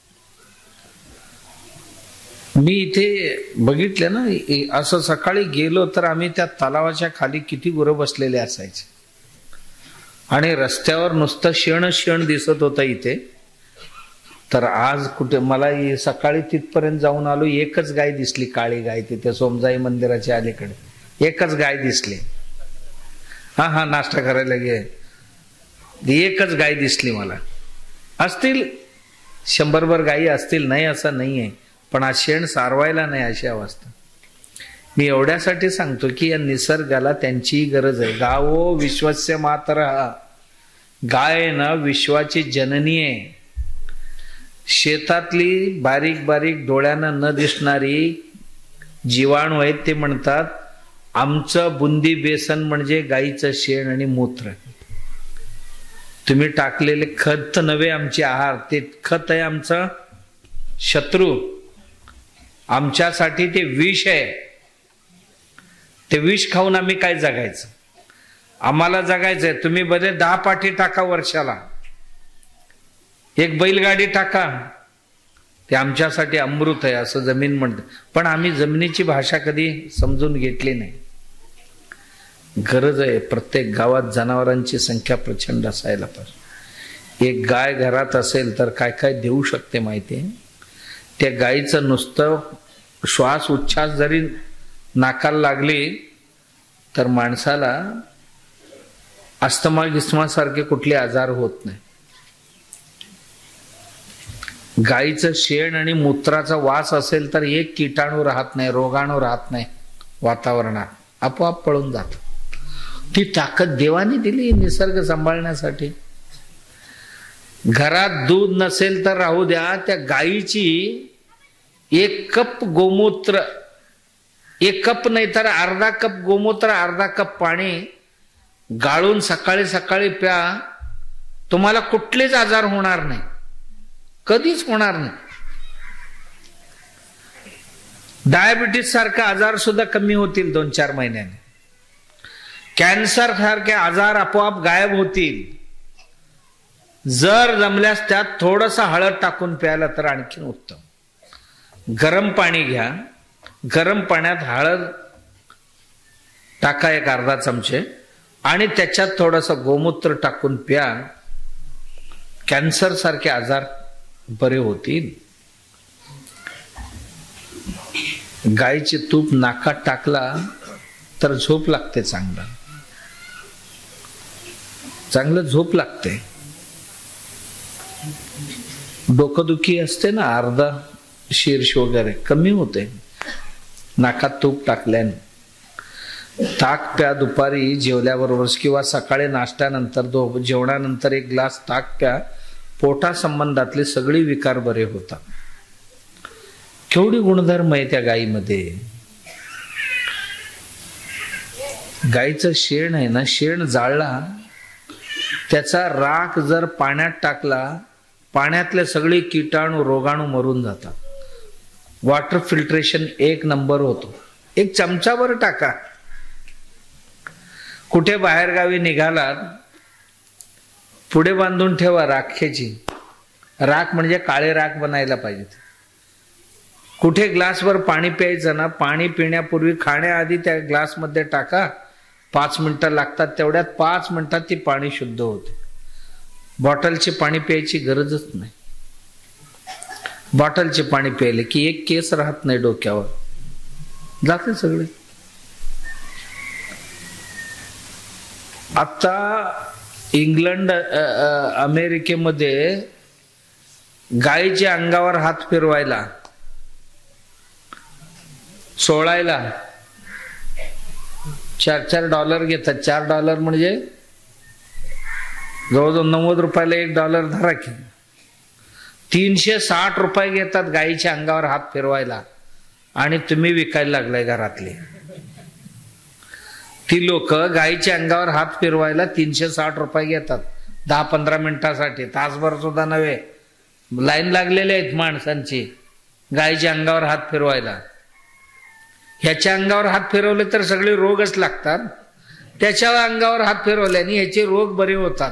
मी इथे बघितलं ना, असं सकाळी गेलो तर आम्ही त्या तलावाच्या खाली किती गुरं बसलेले असायचे आणि रस्त्यावर नुसतं शेण शेण दिसत होतं इथे. तर आज कुठे मला सकाळी तिथपर्यंत जाऊन आलो, एकच गाय दिसली, काळी गाय, तिथे सोमजाई मंदिराच्या अलीकडे एकच गाय दिसली. हा हा नाश्ता करायला गे, एकच गाय दिसली मला. असतील शंभरभर गायी असतील, नाही असं नाहीये, पण आज शेण सारवायला नाही अशी अवस्था. मी एवढ्यासाठी सांगतो की या निसर्गाला त्यांचीही गरज आहे. गावो विश्वस्य मातरः, गाय ना विश्वाची जननी आहे. शेतातली बारीक बारीक डोळ्यानं न दिसणारी जीवाणू आहेत, ते म्हणतात आमचं बुंदी बेसन म्हणजे गाईचं शेण आणि मूत्र. तुम्ही टाकलेले खत नव्हे आमचे आहार, ते खत आहे आमचं शत्रू, आमच्यासाठी ते विष आहे. ते विष खाऊन आम्ही काय जगायचं? आम्हाला जगायचंय, तुम्ही बरे दहा पाठी टाका वर्षाला, एक बैलगाडी टाका, ते आमच्यासाठी अमृत आहे असं जमीन म्हणते. पण आम्ही जमिनीची भाषा कधी समजून घेतली नाही. गरज आहे, प्रत्येक गावात जनावरांची संख्या प्रचंड असायला पाहिजे. एक गाय घरात असेल तर काय काय देऊ शकते माहिती आहे. त्या गायीचं नुसतं श्वास उच्छ्वास जरी नाकाला लागली तर माणसाला अस्थमा गिस्थमा सारखे कुठले आजार होत नाही. गायीचं शेण आणि मूत्राचा वास असेल तर एक कीटाणू राहत नाही, रोगाणू राहत नाही वातावरणात, आपोआप पळून जात. ती ताकद देवाने दिली निसर्ग सांभाळण्यासाठी. घरात दूध नसेल तर राहू द्या, त्या गायीची एक कप गोमूत्र, एक कप नाही तर अर्धा कप गोमूत्र, अर्धा कप पाणी गाळून सकाळी सकाळी प्या, तुम्हाला कुठलेच आजार होणार नाही, कधीच होणार नाही. डायबिटीस सारखे आजार सुद्धा कमी होतील दोन चार महिन्याने. कॅन्सर सारखे आजार आपोआप गायब होतील. जर जमल्यास त्यात थोडंसं हळद टाकून प्यायला तर आणखीन उत्तम. गरम पाणी घ्या, गरम पाण्यात हळद टाका एक अर्धा चमचे आणि त्याच्यात थोडंसं गोमूत्र टाकून प्या, कॅन्सर सारखे आजार बरे होतील. गायीचे तूप नाकात टाकला तर झोप लागते, चांगलं चांगलं झोप लागते. डोकंदुखी असते ना, अर्धा शीर्ष वगैरे कमी होते नाकात तूप टाकल्याने. ताक प्या दुपारी जेवल्याबरोबर किंवा सकाळी नाश्त्यानंतर, दो जेवणानंतर एक ग्लास ताक प्या, पोटा संबंधातले सगळे विकार बरे होतात. केवढी गुणधर्म आहे त्या गायीमध्ये. गायीचं शेण आहे ना, शेण जाळला, त्याचा राख जर पाण्यात टाकला, पाण्यातले सगळे कीटाणू रोगाणू मरून जातात. वॉटर फिल्ट्रेशन एक नंबर होतो. एक चमचाभर टाका. कुठे बाहेर गावी निघालात, पुढे बांधून ठेवा राखेची. राख म्हणजे काळे राख बनायला पाहिजे. कुठे ग्लासवर पाणी प्यायचं ना, पाणी पिण्यापूर्वी खाण्याआधी त्या ग्लासमध्ये टाका. पाच मिनिटं लागतात, तेवढ्यात पाच मिनिटात ती पाणी शुद्ध होते. बॉटलचे पाणी प्यायची गरजच नाही. बॉटलचे पाणी प्यायले की एक केस राहत नाही डोक्यावर, जाते सगळे. आता इंग्लंड अमेरिकेमध्ये गायीच्या अंगावर हात फिरवायला, सोळायला चार चार डॉलर घेतात. चार डॉलर म्हणजे जवळजवळ नव्वद रुपयाला एक डॉलर धरा की. तीनशे साठ रुपये घेतात गायीच्या अंगावर हात फिरवायला, आणि तुम्ही विकायला लागलाय घरातले. ती लोक गायीच्या अंगावर हात फिरवायला तीनशे साठ रुपये घेतात दहा पंधरा मिनिटासाठी, तासभर सुद्धा नव्हे. लाईन लागलेले आहेत माणसांची गायीच्या अंगावर हात फिरवायला. ह्याच्या अंगावर हात फिरवले तर सगळे रोगच लागतात, त्याच्या अंगावर हात फिरवल्याने ह्याचे रोग बरे होतात.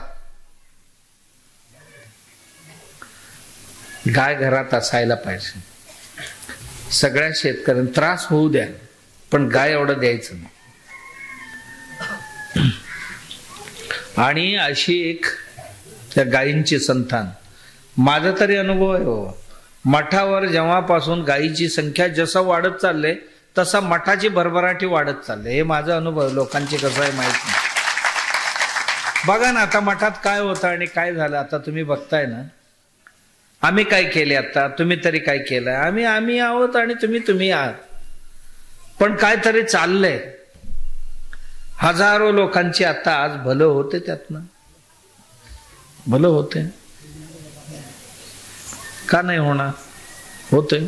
गाय घरात असायला पाहिजे. सगळ्या शेतकऱ्यांना त्रास होऊ द्या, पण गाय एवढं द्यायचं नाही. आणि अशी एक त्या गायींची संतान. माझा तरी अनुभव आहे हो, मठावर जेव्हापासून गायीची संख्या जसं वाढत चालले तसा मठाची भरभराटी वाढत चालले. हे माझा अनुभव. लोकांचे कसं आहे माहित नाही. बघा ना आता मठात काय होतं आणि काय झालं आता तुम्ही बघताय ना. आम्ही काय केले आता, तुम्ही तरी काय केलं. आम्ही आम्ही आहोत आणि तुम्ही तुम्ही आहात, पण काय तरी चाललंय. हजारो लोकांची आता आज भलं होते, त्यातनं भलं होते. का नाही होणार, होते.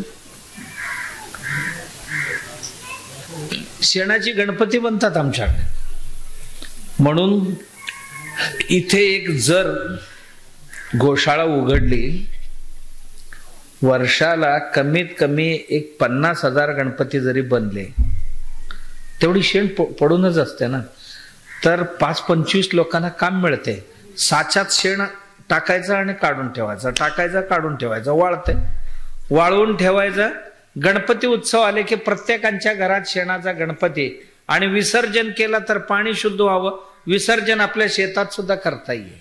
शेणाची गणपती बनतात आमच्याकडे. म्हणून इथे एक जर गोशाळा उघडली, वर्षाला कमीत कमी एक पन्नास हजार गणपती जरी बनले, तेवढी शेण पडूनच असते ना. तर पाच पंचवीस लोकांना काम मिळते. साच्यात शेण टाकायचं आणि काढून ठेवायचं, टाकायचं काढून ठेवायचं, वाळते वाळवून ठेवायचं. गणपती उत्सव आले की प्रत्येकांच्या घरात शेणाचा गणपती, आणि विसर्जन केला तर पाणी शुद्ध व्हावं, विसर्जन आपल्या शेतात सुद्धा करता येईल.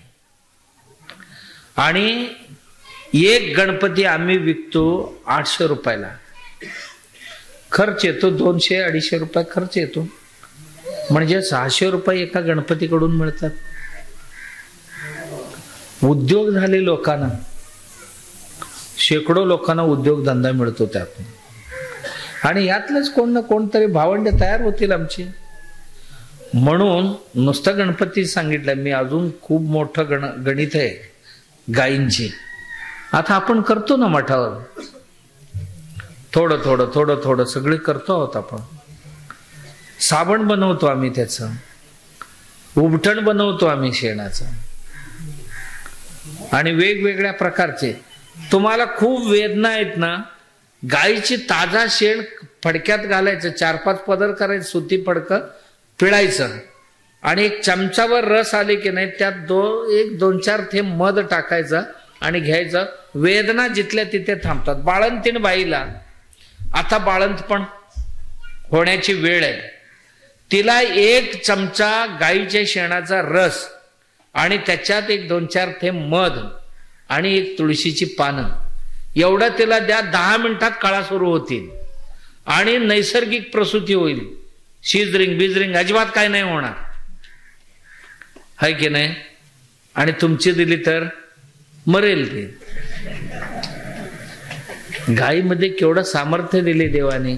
आणि एक गणपती आम्ही विकतो आठशे रुपयाला. खर्च येतो दोनशे अडीचशे रुपये खर्च येतो, म्हणजे सहाशे रुपये एका गणपतीकडून मिळतात. उद्योग झाले लोकांना, शेकडो लोकांना उद्योगधंदा मिळतो त्यातून. आणि यातलंच कोण ना कोणतरी भावंडे तयार होतील आमची. म्हणून नुसतं गणपती सांगितलं, मी अजून खूप मोठं गण गणित आहे गायींची. आता आपण करतो ना मठावर, थोडं थोडं थोडं थोडं सगळे करतो आहोत आपण. साबण बनवतो आम्ही, त्याचं उबटण बनवतो आम्ही शेणाचं, आणि वेगवेगळ्या प्रकारचे. तुम्हाला खूप वेदना आहेत ना, गायीची ताजा शेण फडक्यात घालायचं, चार पाच पदर करायचं, सुती फडकं पिळायचं, आणि एक चमचावर रस आले की नाही त्यात दो एक दोन चार थेंब मध टाकायचा आणि घ्यायचं. वेदना जिथल्या तिथे थांबतात. बाळंतीण बाईला आता बाळंतपण होण्याची वेळ आहे, तिला एक चमचा गाईच्या शेणाचा रस आणि त्याच्यात एक दोन चार थेंब मध आणि एक तुळशीची पानं, एवढं तिला द्या. दहा मिनिटात कळा सुरू होतील आणि नैसर्गिक प्रसूती होईल. शिजरिंग बिजरिंग अजिबात काय नाही होणार, हाय की नाही. आणि तुमची दिली तर मरेल ते. गायीमध्ये केवढं सामर्थ्य दिले देवाने.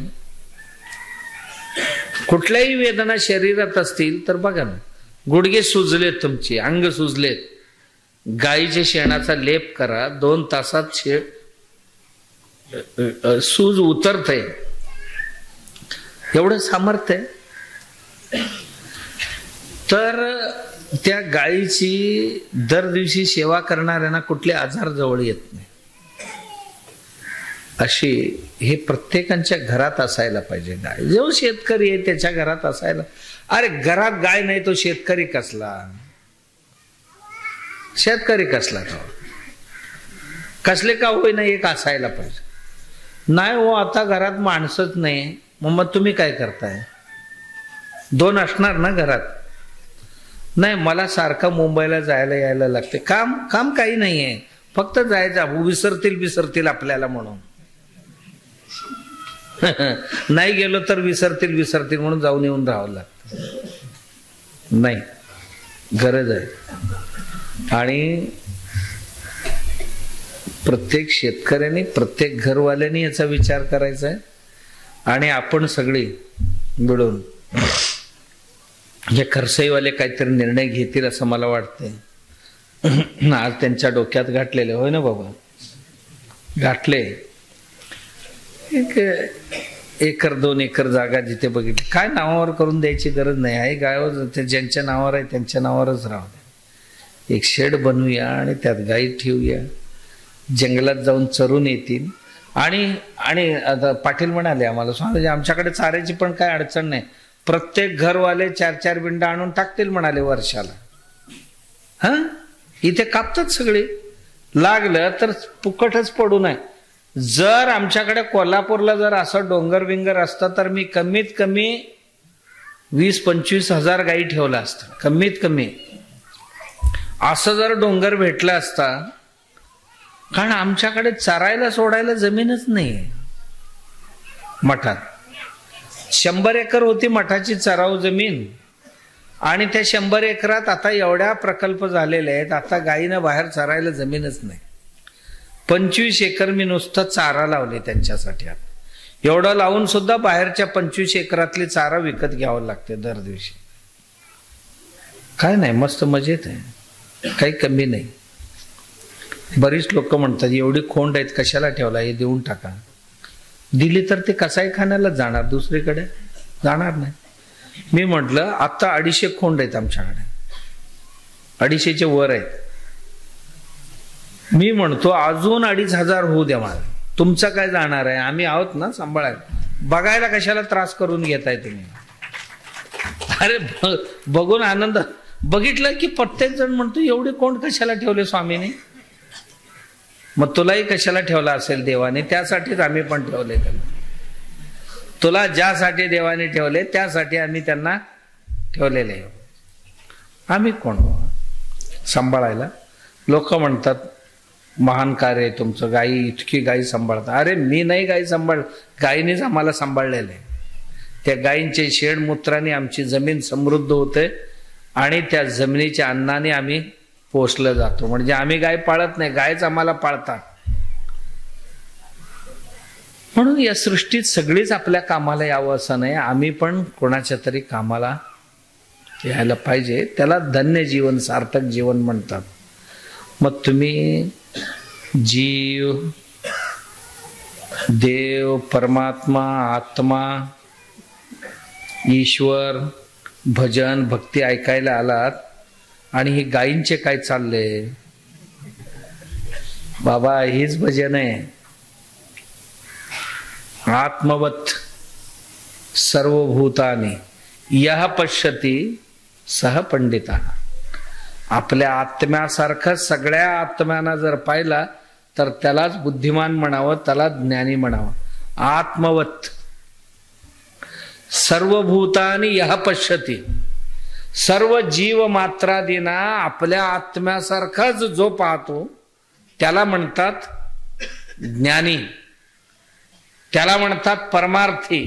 कुठल्याही वेदना शरीरात असतील तर बघा ना, गुडघे सुजलेत, तुमचे अंग सुजलेत, गायीच्या शेणाचा लेप करा, दोन तासात शे सूज उतरते. एवढं सामर्थ्य आहे. तर त्या गायीची दर दिवशी सेवा करणाऱ्यांना कुठले आजार जवळ येत नाही. अशी हे प्रत्येकाच्या घरात असायला पाहिजे. गाय जो शेतकरी आहे त्याच्या घरात असायला. अरे घरात गाय नाही तो शेतकरी कसला, शेतकरी कसला तो, कसले का होईना एक असायला पाहिजे. नाही हो, आता घरात माणसंच नाही, मग तुम्ही काय करताय? दोन असणार ना घरात. नाही, मला सारखं मुंबईला जायला यायला लागते. काम काम काही नाहीये, फक्त जायचं, विसरतील विसरतील आपल्याला म्हणून. नाही गेलो तर विसरतील विसरतील म्हणून जाऊन येऊन राहावं लागतं. नाही, गरज आहे. आणि प्रत्येक शेतकऱ्याने, प्रत्येक घरवाल्याने याचा विचार करायचा आहे. आणि आपण सगळे मिळून जे खरसाईवाले काहीतरी निर्णय घेतील असं मला वाटतंय. आज त्यांच्या डोक्यात गाठलेले, होय ना बाबा, गाठले. एक एकर दोन एकर जागा जिथे बघितली, काय नावावर करून द्यायची गरज नाही आहे. गायवर ज्यांच्या नावावर आहे त्यांच्या नावावरच राहू द्या. एक शेड बनवूया आणि त्यात गाई ठेवूया, जंगलात जाऊन चरून येतील. आणि आणि आता पाटील म्हणाले आम्हाला, स्वामी आमच्याकडे चाऱ्याची पण काय अडचण नाही, प्रत्येक घरवाले चार चार बिंड आणून टाकतील म्हणाले वर्षाला. हा, इथे कापतात सगळे, लागलं तर फुकटच पडू नये. जर आमच्याकडे कोल्हापूरला जर असं डोंगर बिंगर असतं तर मी कमीत कमी वीस पंचवीस हजार गाई ठेवला असतं, कमीत कमी. असं जर डोंगर भेटला असता, कारण आमच्याकडे चरायला सोडायला जमीनच नाही. मठात शंभर एकर होती मठाची चराव जमीन, आणि त्या शंभर एकरात आता एवढ्या प्रकल्प झालेले आहेत, आता गायीनं बाहेर चरायला जमीनच नाही. पंचवीस एकर मी नुसतं चारा लावले त्यांच्यासाठी. एवढं लावून सुद्धा बाहेरच्या पंचवीस एकरातली चारा विकत घ्यावं लागते दर दिवशी. काय नाही, मस्त मजेत आहे, काही कमी नाही. बरीच लोक म्हणतात एवढी खोंड आहेत कशाला ठेवला, हे देऊन टाका. दिली तर ते कसाईखान्याला जाणार, दुसरीकडे जाणार नाही. मी म्हटलं आता अडीचशे खोंड आहेत आमच्याकडे, अडीचशेचे वर आहेत. मी म्हणतो अजून अडीच हजार होऊ द्या मला, तुमचं काय जाणार आहे, आम्ही आहोत ना सांभाळायला. बघायला कशाला त्रास करून घेताय तुम्ही. अरे बघून आनंद बघितलं की प्रत्येक जण म्हणतो एवढे कोण कशाला ठेवले स्वामीने. मग तुलाही कशाला ठेवला असेल देवाने, त्यासाठीच आम्ही पण ठेवले त्यांना. तुला ज्यासाठी देवाने ठेवले त्यासाठी आम्ही त्यांना ठेवलेले. आम्ही कोण सांभाळायला. लोक म्हणतात महान कार्य आहे तुमचं, गाई इतकी गाई सांभाळतात. अरे मी नाही गाई सांभाळ, गायीनेच आम्हाला सांभाळलेलं आहे. त्या गायींचे शेणमूत्राने आमची जमीन समृद्ध होते आणि त्या जमिनीच्या अन्नाने आम्ही पोषलं जातो. म्हणजे आम्ही गाय पाळत नाही, गायच आम्हाला पाळतात. म्हणून या सृष्टीत सगळीच आपल्या कामाला यावं असं नाही, आम्ही पण कोणाच्या तरी कामाला यायला पाहिजे. त्याला धन्य जीवन, सार्थक जीवन म्हणतात. मग तुम्ही जीव, देव, परमात्मा, आत्मा, ईश्वर, भजन, भक्ती ऐकायला आलात आणि ही गायींचे काय चालले. बाबा हीच भजन आहे. आत्मवत सर्वभूतानि यह पश्यति सह पंडिता. आपल्या आत्म्यासारखं सगळ्या आत्म्यांना जर पाहिला तर त्यालाच बुद्धिमान म्हणावं, त्याला ज्ञानी म्हणावं. आत्मवत सर्वभूतानि यह पश्यति. सर्व जीव मात्रादींना आपल्या आत्म्यासारखाच जो पाहतो त्याला म्हणतात ज्ञानी, त्याला म्हणतात परमार्थी.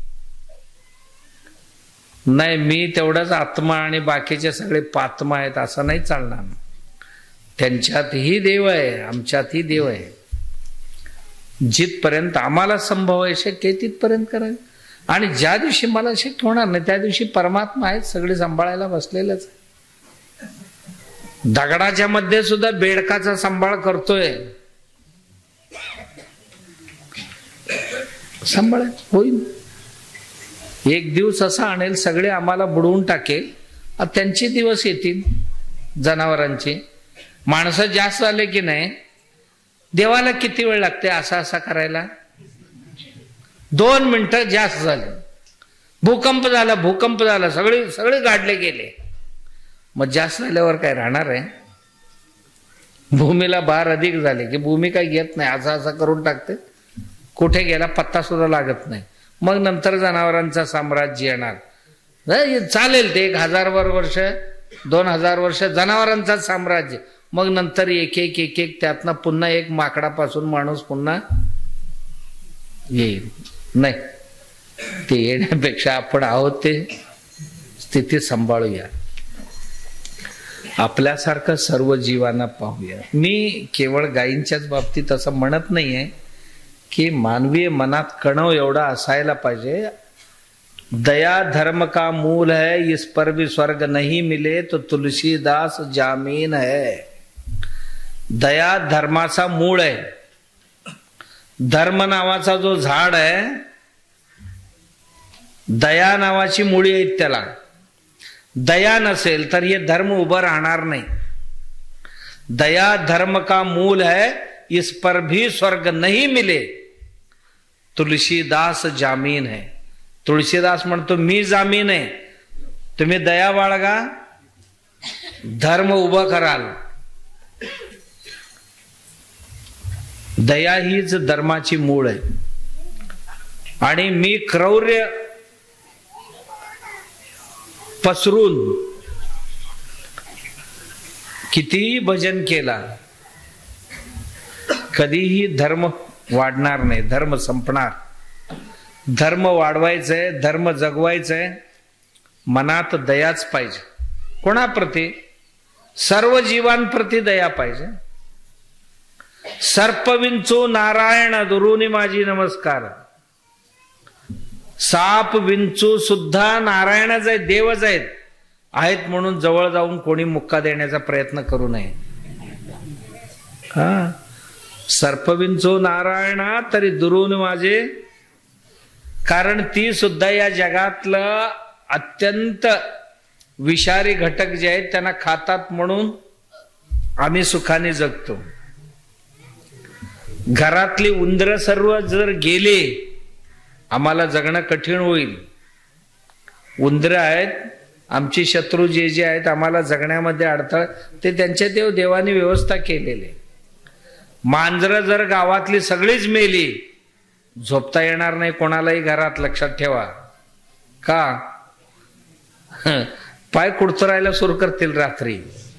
नाही मी तेवढाच आत्मा आणि बाकीचे सगळे पात्मा आहेत असं नाही चालणार. त्यांच्यातही देव आहे, आमच्यातही देव आहे. जिथपर्यंत आम्हाला संभव आहे शक्य तिथपर्यंत करावे. आणि ज्या दिवशी मला शक्य होणार नाही त्या दिवशी परमात्मा आहेत सगळे सांभाळायला बसलेलंच. दगडाच्या मध्ये सुद्धा बेडकाचा सांभाळ करतोय. सांभाळ होईल. एक दिवस असा आणेल सगळे आम्हाला बुडवून टाकेल. त्यांचे दिवस येतील जनावरांचे. माणसं जास्त झाले की नाही, देवाला किती वेळ लागते असा असा करायला. दोन मिनिटं जास्त झाले. भूकंप झाला, भूकंप झाला, सगळे सगळे गाडले गेले. मग जास्त झाल्यावर काय राहणार आहे. भूमीला भार अधिक झाले की भूमी काय घेत नाही, असा असा करून टाकते. कुठे गेला पत्ता सुद्धा लागत नाही. मग नंतर जनावरांचा साम्राज्य येणार. चालेल ते एक हजार वर्ष, दोन हजार वर्ष जनावरांचा साम्राज्य. मग नंतर एक एक एक एक त्यातनं पुन्हा एक माकडापासून माणूस पुन्हा येईल. नाही ते येण्यापेक्षा आपण आहोत ते स्थिती सांभाळूया. आपल्यासारखं सर्व जीवांना पाहूया. मी केवळ गायींच्याच बाबतीत असं म्हणत नाहीये कि मानवीय मनात कणव एवढा असायला पाहिजे. दया धर्म का मूल है, इस पर भी स्वर्ग नहीं मिले तो तुलसीदास जामीन है. दया धर्माचा मूळ आहे. धर्म नावाचा जो झाड आहे, दया नावाची मुळी आहेत त्याला. दया नसेल तर ये धर्म उभं राहणार नाही. दया धर्म का मूल है, इस पर भी स्वर्ग नहीं मिले तुलसीदास जामीन है. तुळशीदास म्हणतो मी जामीन आहे. तुम्ही दया बाळगा, धर्म उभं कराल. दया हीच धर्माची मूळ आहे. आणि मी क्रौर्य पसरून कितीही भजन केला कधीही धर्म वाढणार नाही, धर्म संपणार. धर्म वाढवायचंय, धर्म जगवायचंय, मनात दयाच पाहिजे. कोणाप्रती? सर्व जीवांप्रती दया पाहिजे. सर्प विंचू नारायण दुरुनी माझी नमस्कार. साप विंचू सुद्धा नारायणच आहेत, देवच आहेत. आहेत म्हणून जवळ जाऊन कोणी मुक्का देण्याचा प्रयत्न करू नये. हा सर्प विंचू नारायणा तरी दुरून माझे. कारण ती सुद्धा या जगातलं अत्यंत विषारी घटक जे आहेत त्यांना खातात म्हणून आम्ही सुखाने जगतो. घरातली उंदरं सर्व जर गेले आम्हाला जगणं कठीण होईल. उंदरं आहेत आमची शत्रू जे जे आहेत आम्हाला जगण्यामध्ये अडथळा, ते त्यांच्या देव देवाने व्यवस्था केलेले. मांजरं जर गावातली सगळीच मेली, झोपता येणार नाही कोणालाही घरात, लक्षात ठेवा. का? पाय कुडतरायला सुरू करतील, रात्री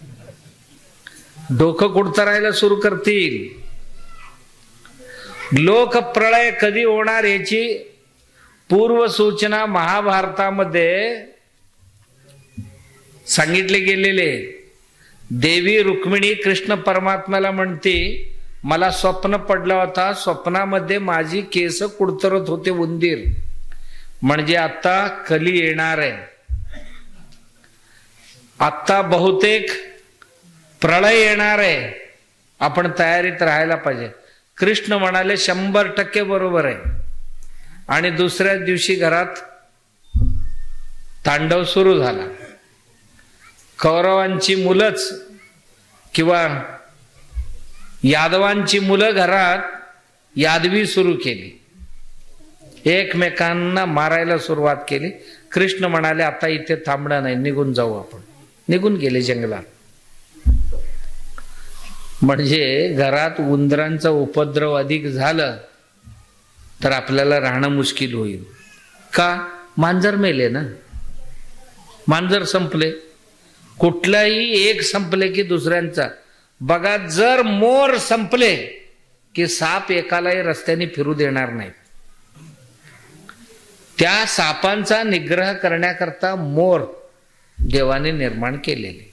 डोकं कुडतरायला सुरू करतील. लोकप्रळय कधी होणार याची पूर्व सूचना महाभारतामध्ये सांगितले गेलेले. देवी रुक्मिणी कृष्ण परमात्म्याला म्हणते, मला स्वप्न पडला होता, स्वप्नामध्ये माझी केस कुडतरत होते उंदीर, म्हणजे आता कली येणार आहे, आता बहुतेक प्रळय येणार आहे, आपण तयारीत राहायला पाहिजे. कृष्ण म्हणाले शंभर टक्के बरोबर आहे. आणि दुसऱ्या दिवशी घरात तांडव सुरू झाला. कौरवांची मुलंच किंवा यादवांची मुलं घरात यादवी सुरू केली, एकमेकांना मारायला सुरुवात केली. कृष्ण म्हणाले आता इथे थांबणं नाही, निघून जाऊ आपण. निघून गेले जंगलात. म्हणजे घरात उंदरांचा उपद्रव अधिक झालं तर आपल्याला राहणं मुश्किल होईल. का? मांजर मेले ना, मांजर संपले. कुठलाही एक संपले की दुसऱ्यांचा. बघा, जर मोर संपले की साप एकालाही रस्त्याने फिरू देणार नाही. त्या सापांचा निग्रह करण्याकरता मोर देवाने निर्माण केलेले.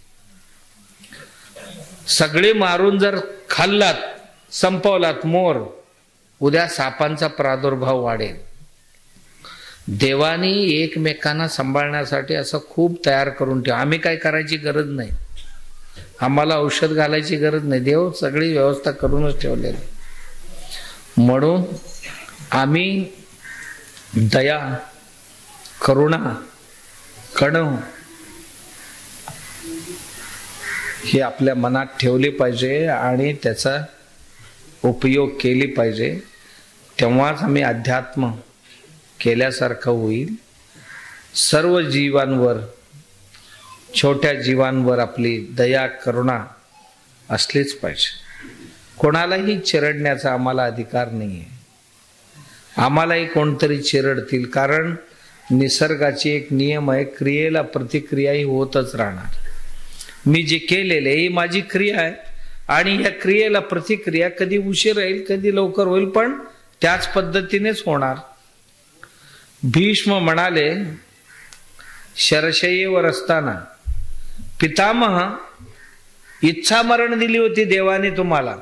सगळे मारून जर खाल्लात, संपवलात मोर, उद्या सापांचा प्रादुर्भाव वाढेल. देवाने एकमेकांना सांभाळण्यासाठी असं खूप तयार करून ठेव. आम्ही काय करायची गरज नाही, आम्हाला औषध घालायची गरज नाही, देव सगळी व्यवस्था करूनच ठेवलेली. म्हणून आम्ही दया, करुणा, करुणा हे आपल्या मनात ठेवले पाहिजे आणि त्याचा उपयोग केली पाहिजे. तेव्हाच आम्ही अध्यात्म केल्यासारखं होईल. सर्व जीवांवर, छोट्या जीवांवर आपली दया, करुणा असलीच पाहिजे. कोणालाही चिरडण्याचा आम्हाला अधिकार नाही आहे. आम्हालाही कोणतरी चिरडतील, कारण निसर्गाची एक नियम आहे, क्रियेला प्रतिक्रिया ही होतच राहणार. मी जे केलेले ही माझी क्रिया आहे आणि या क्रियेला प्रतिक्रिया कधी उशीर येईल, कधी लवकर होईल, पण त्याच पद्धतीनेच होणार. भीष्म म्हणाले शरशय्येवर असताना, पितामह इच्छा मरण दिली होती देवाने तुम्हाला,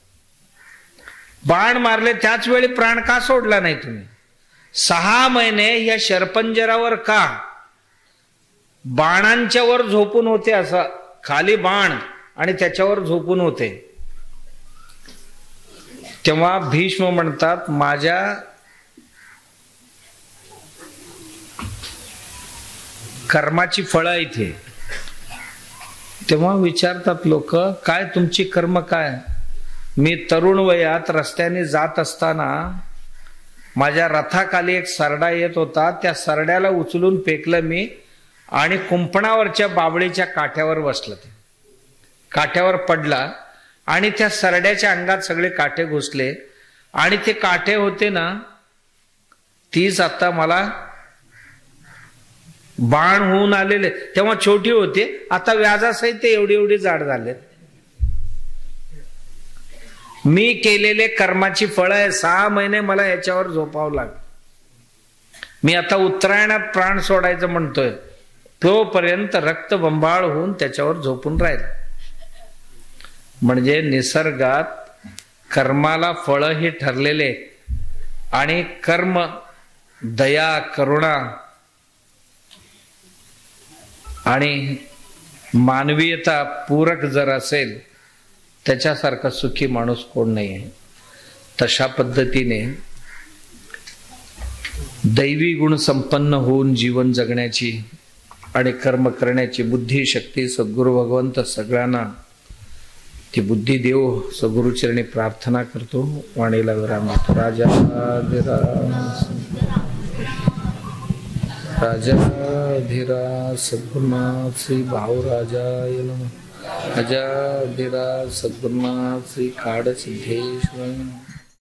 बाण मारले त्याच वेळी प्राण का सोडला नाही तुम्ही? सहा महिने या शरपंजरावर का? बाणांच्या वर झोपून होते, असं खाली बाण आणि त्याच्यावर झोपून होते. तेव्हा भीष्म म्हणतात, माझ्या कर्माची फळं इथे. तेव्हा विचारतात लोक, काय तुमची कर्म काय? मी तरुण वयात रस्त्याने जात असताना माझ्या रथाखाली एक सरडा येत होता, त्या सरड्याला उचलून फेकलं मी आणि कुंपणावरच्या बाबळीच्या काठ्यावर बसलं. ते काठ्यावर पडला आणि त्या सरड्याच्या अंगात सगळे काठे घुसले आणि ते काठे होते ना, तीच आता मला बाण होऊन आलेले. तेव्हा छोटी होते, आता व्याजासहित ते एवढी एवढी जाड झाले. मी केलेले कर्माची फळ आहे. सहा महिने मला याच्यावर झोपावं लागलं. मी आता उत्तरायणात प्राण सोडायचं म्हणतोय, तोपर्यंत रक्त बंबाळ होऊन त्याच्यावर झोपून राहिलं. म्हणजे निसर्गात कर्माला फळ ही ठरलेले आणि कर्म दया, करुणा आणि मानवीयता पूरक जर असेल, त्याच्यासारखा सुखी माणूस कोण नाही आहे. तशा पद्धतीने दैवी गुण संपन्न होऊन जीवन जगण्याची आणि कर्म करण्याची बुद्धी, शक्ती सद्गुरु भगवंत सगळ्यांना ती बुद्धी देव. सद्गुरुचरणी प्रार्थना करतो. वाणीला विराम देतो. राजा राजाधिराज सद्गुरुनाथ श्री भाऊराजाय नमः. राजाधिराज सद्गुरुनाथ श्री काडसिद्धेश्वर.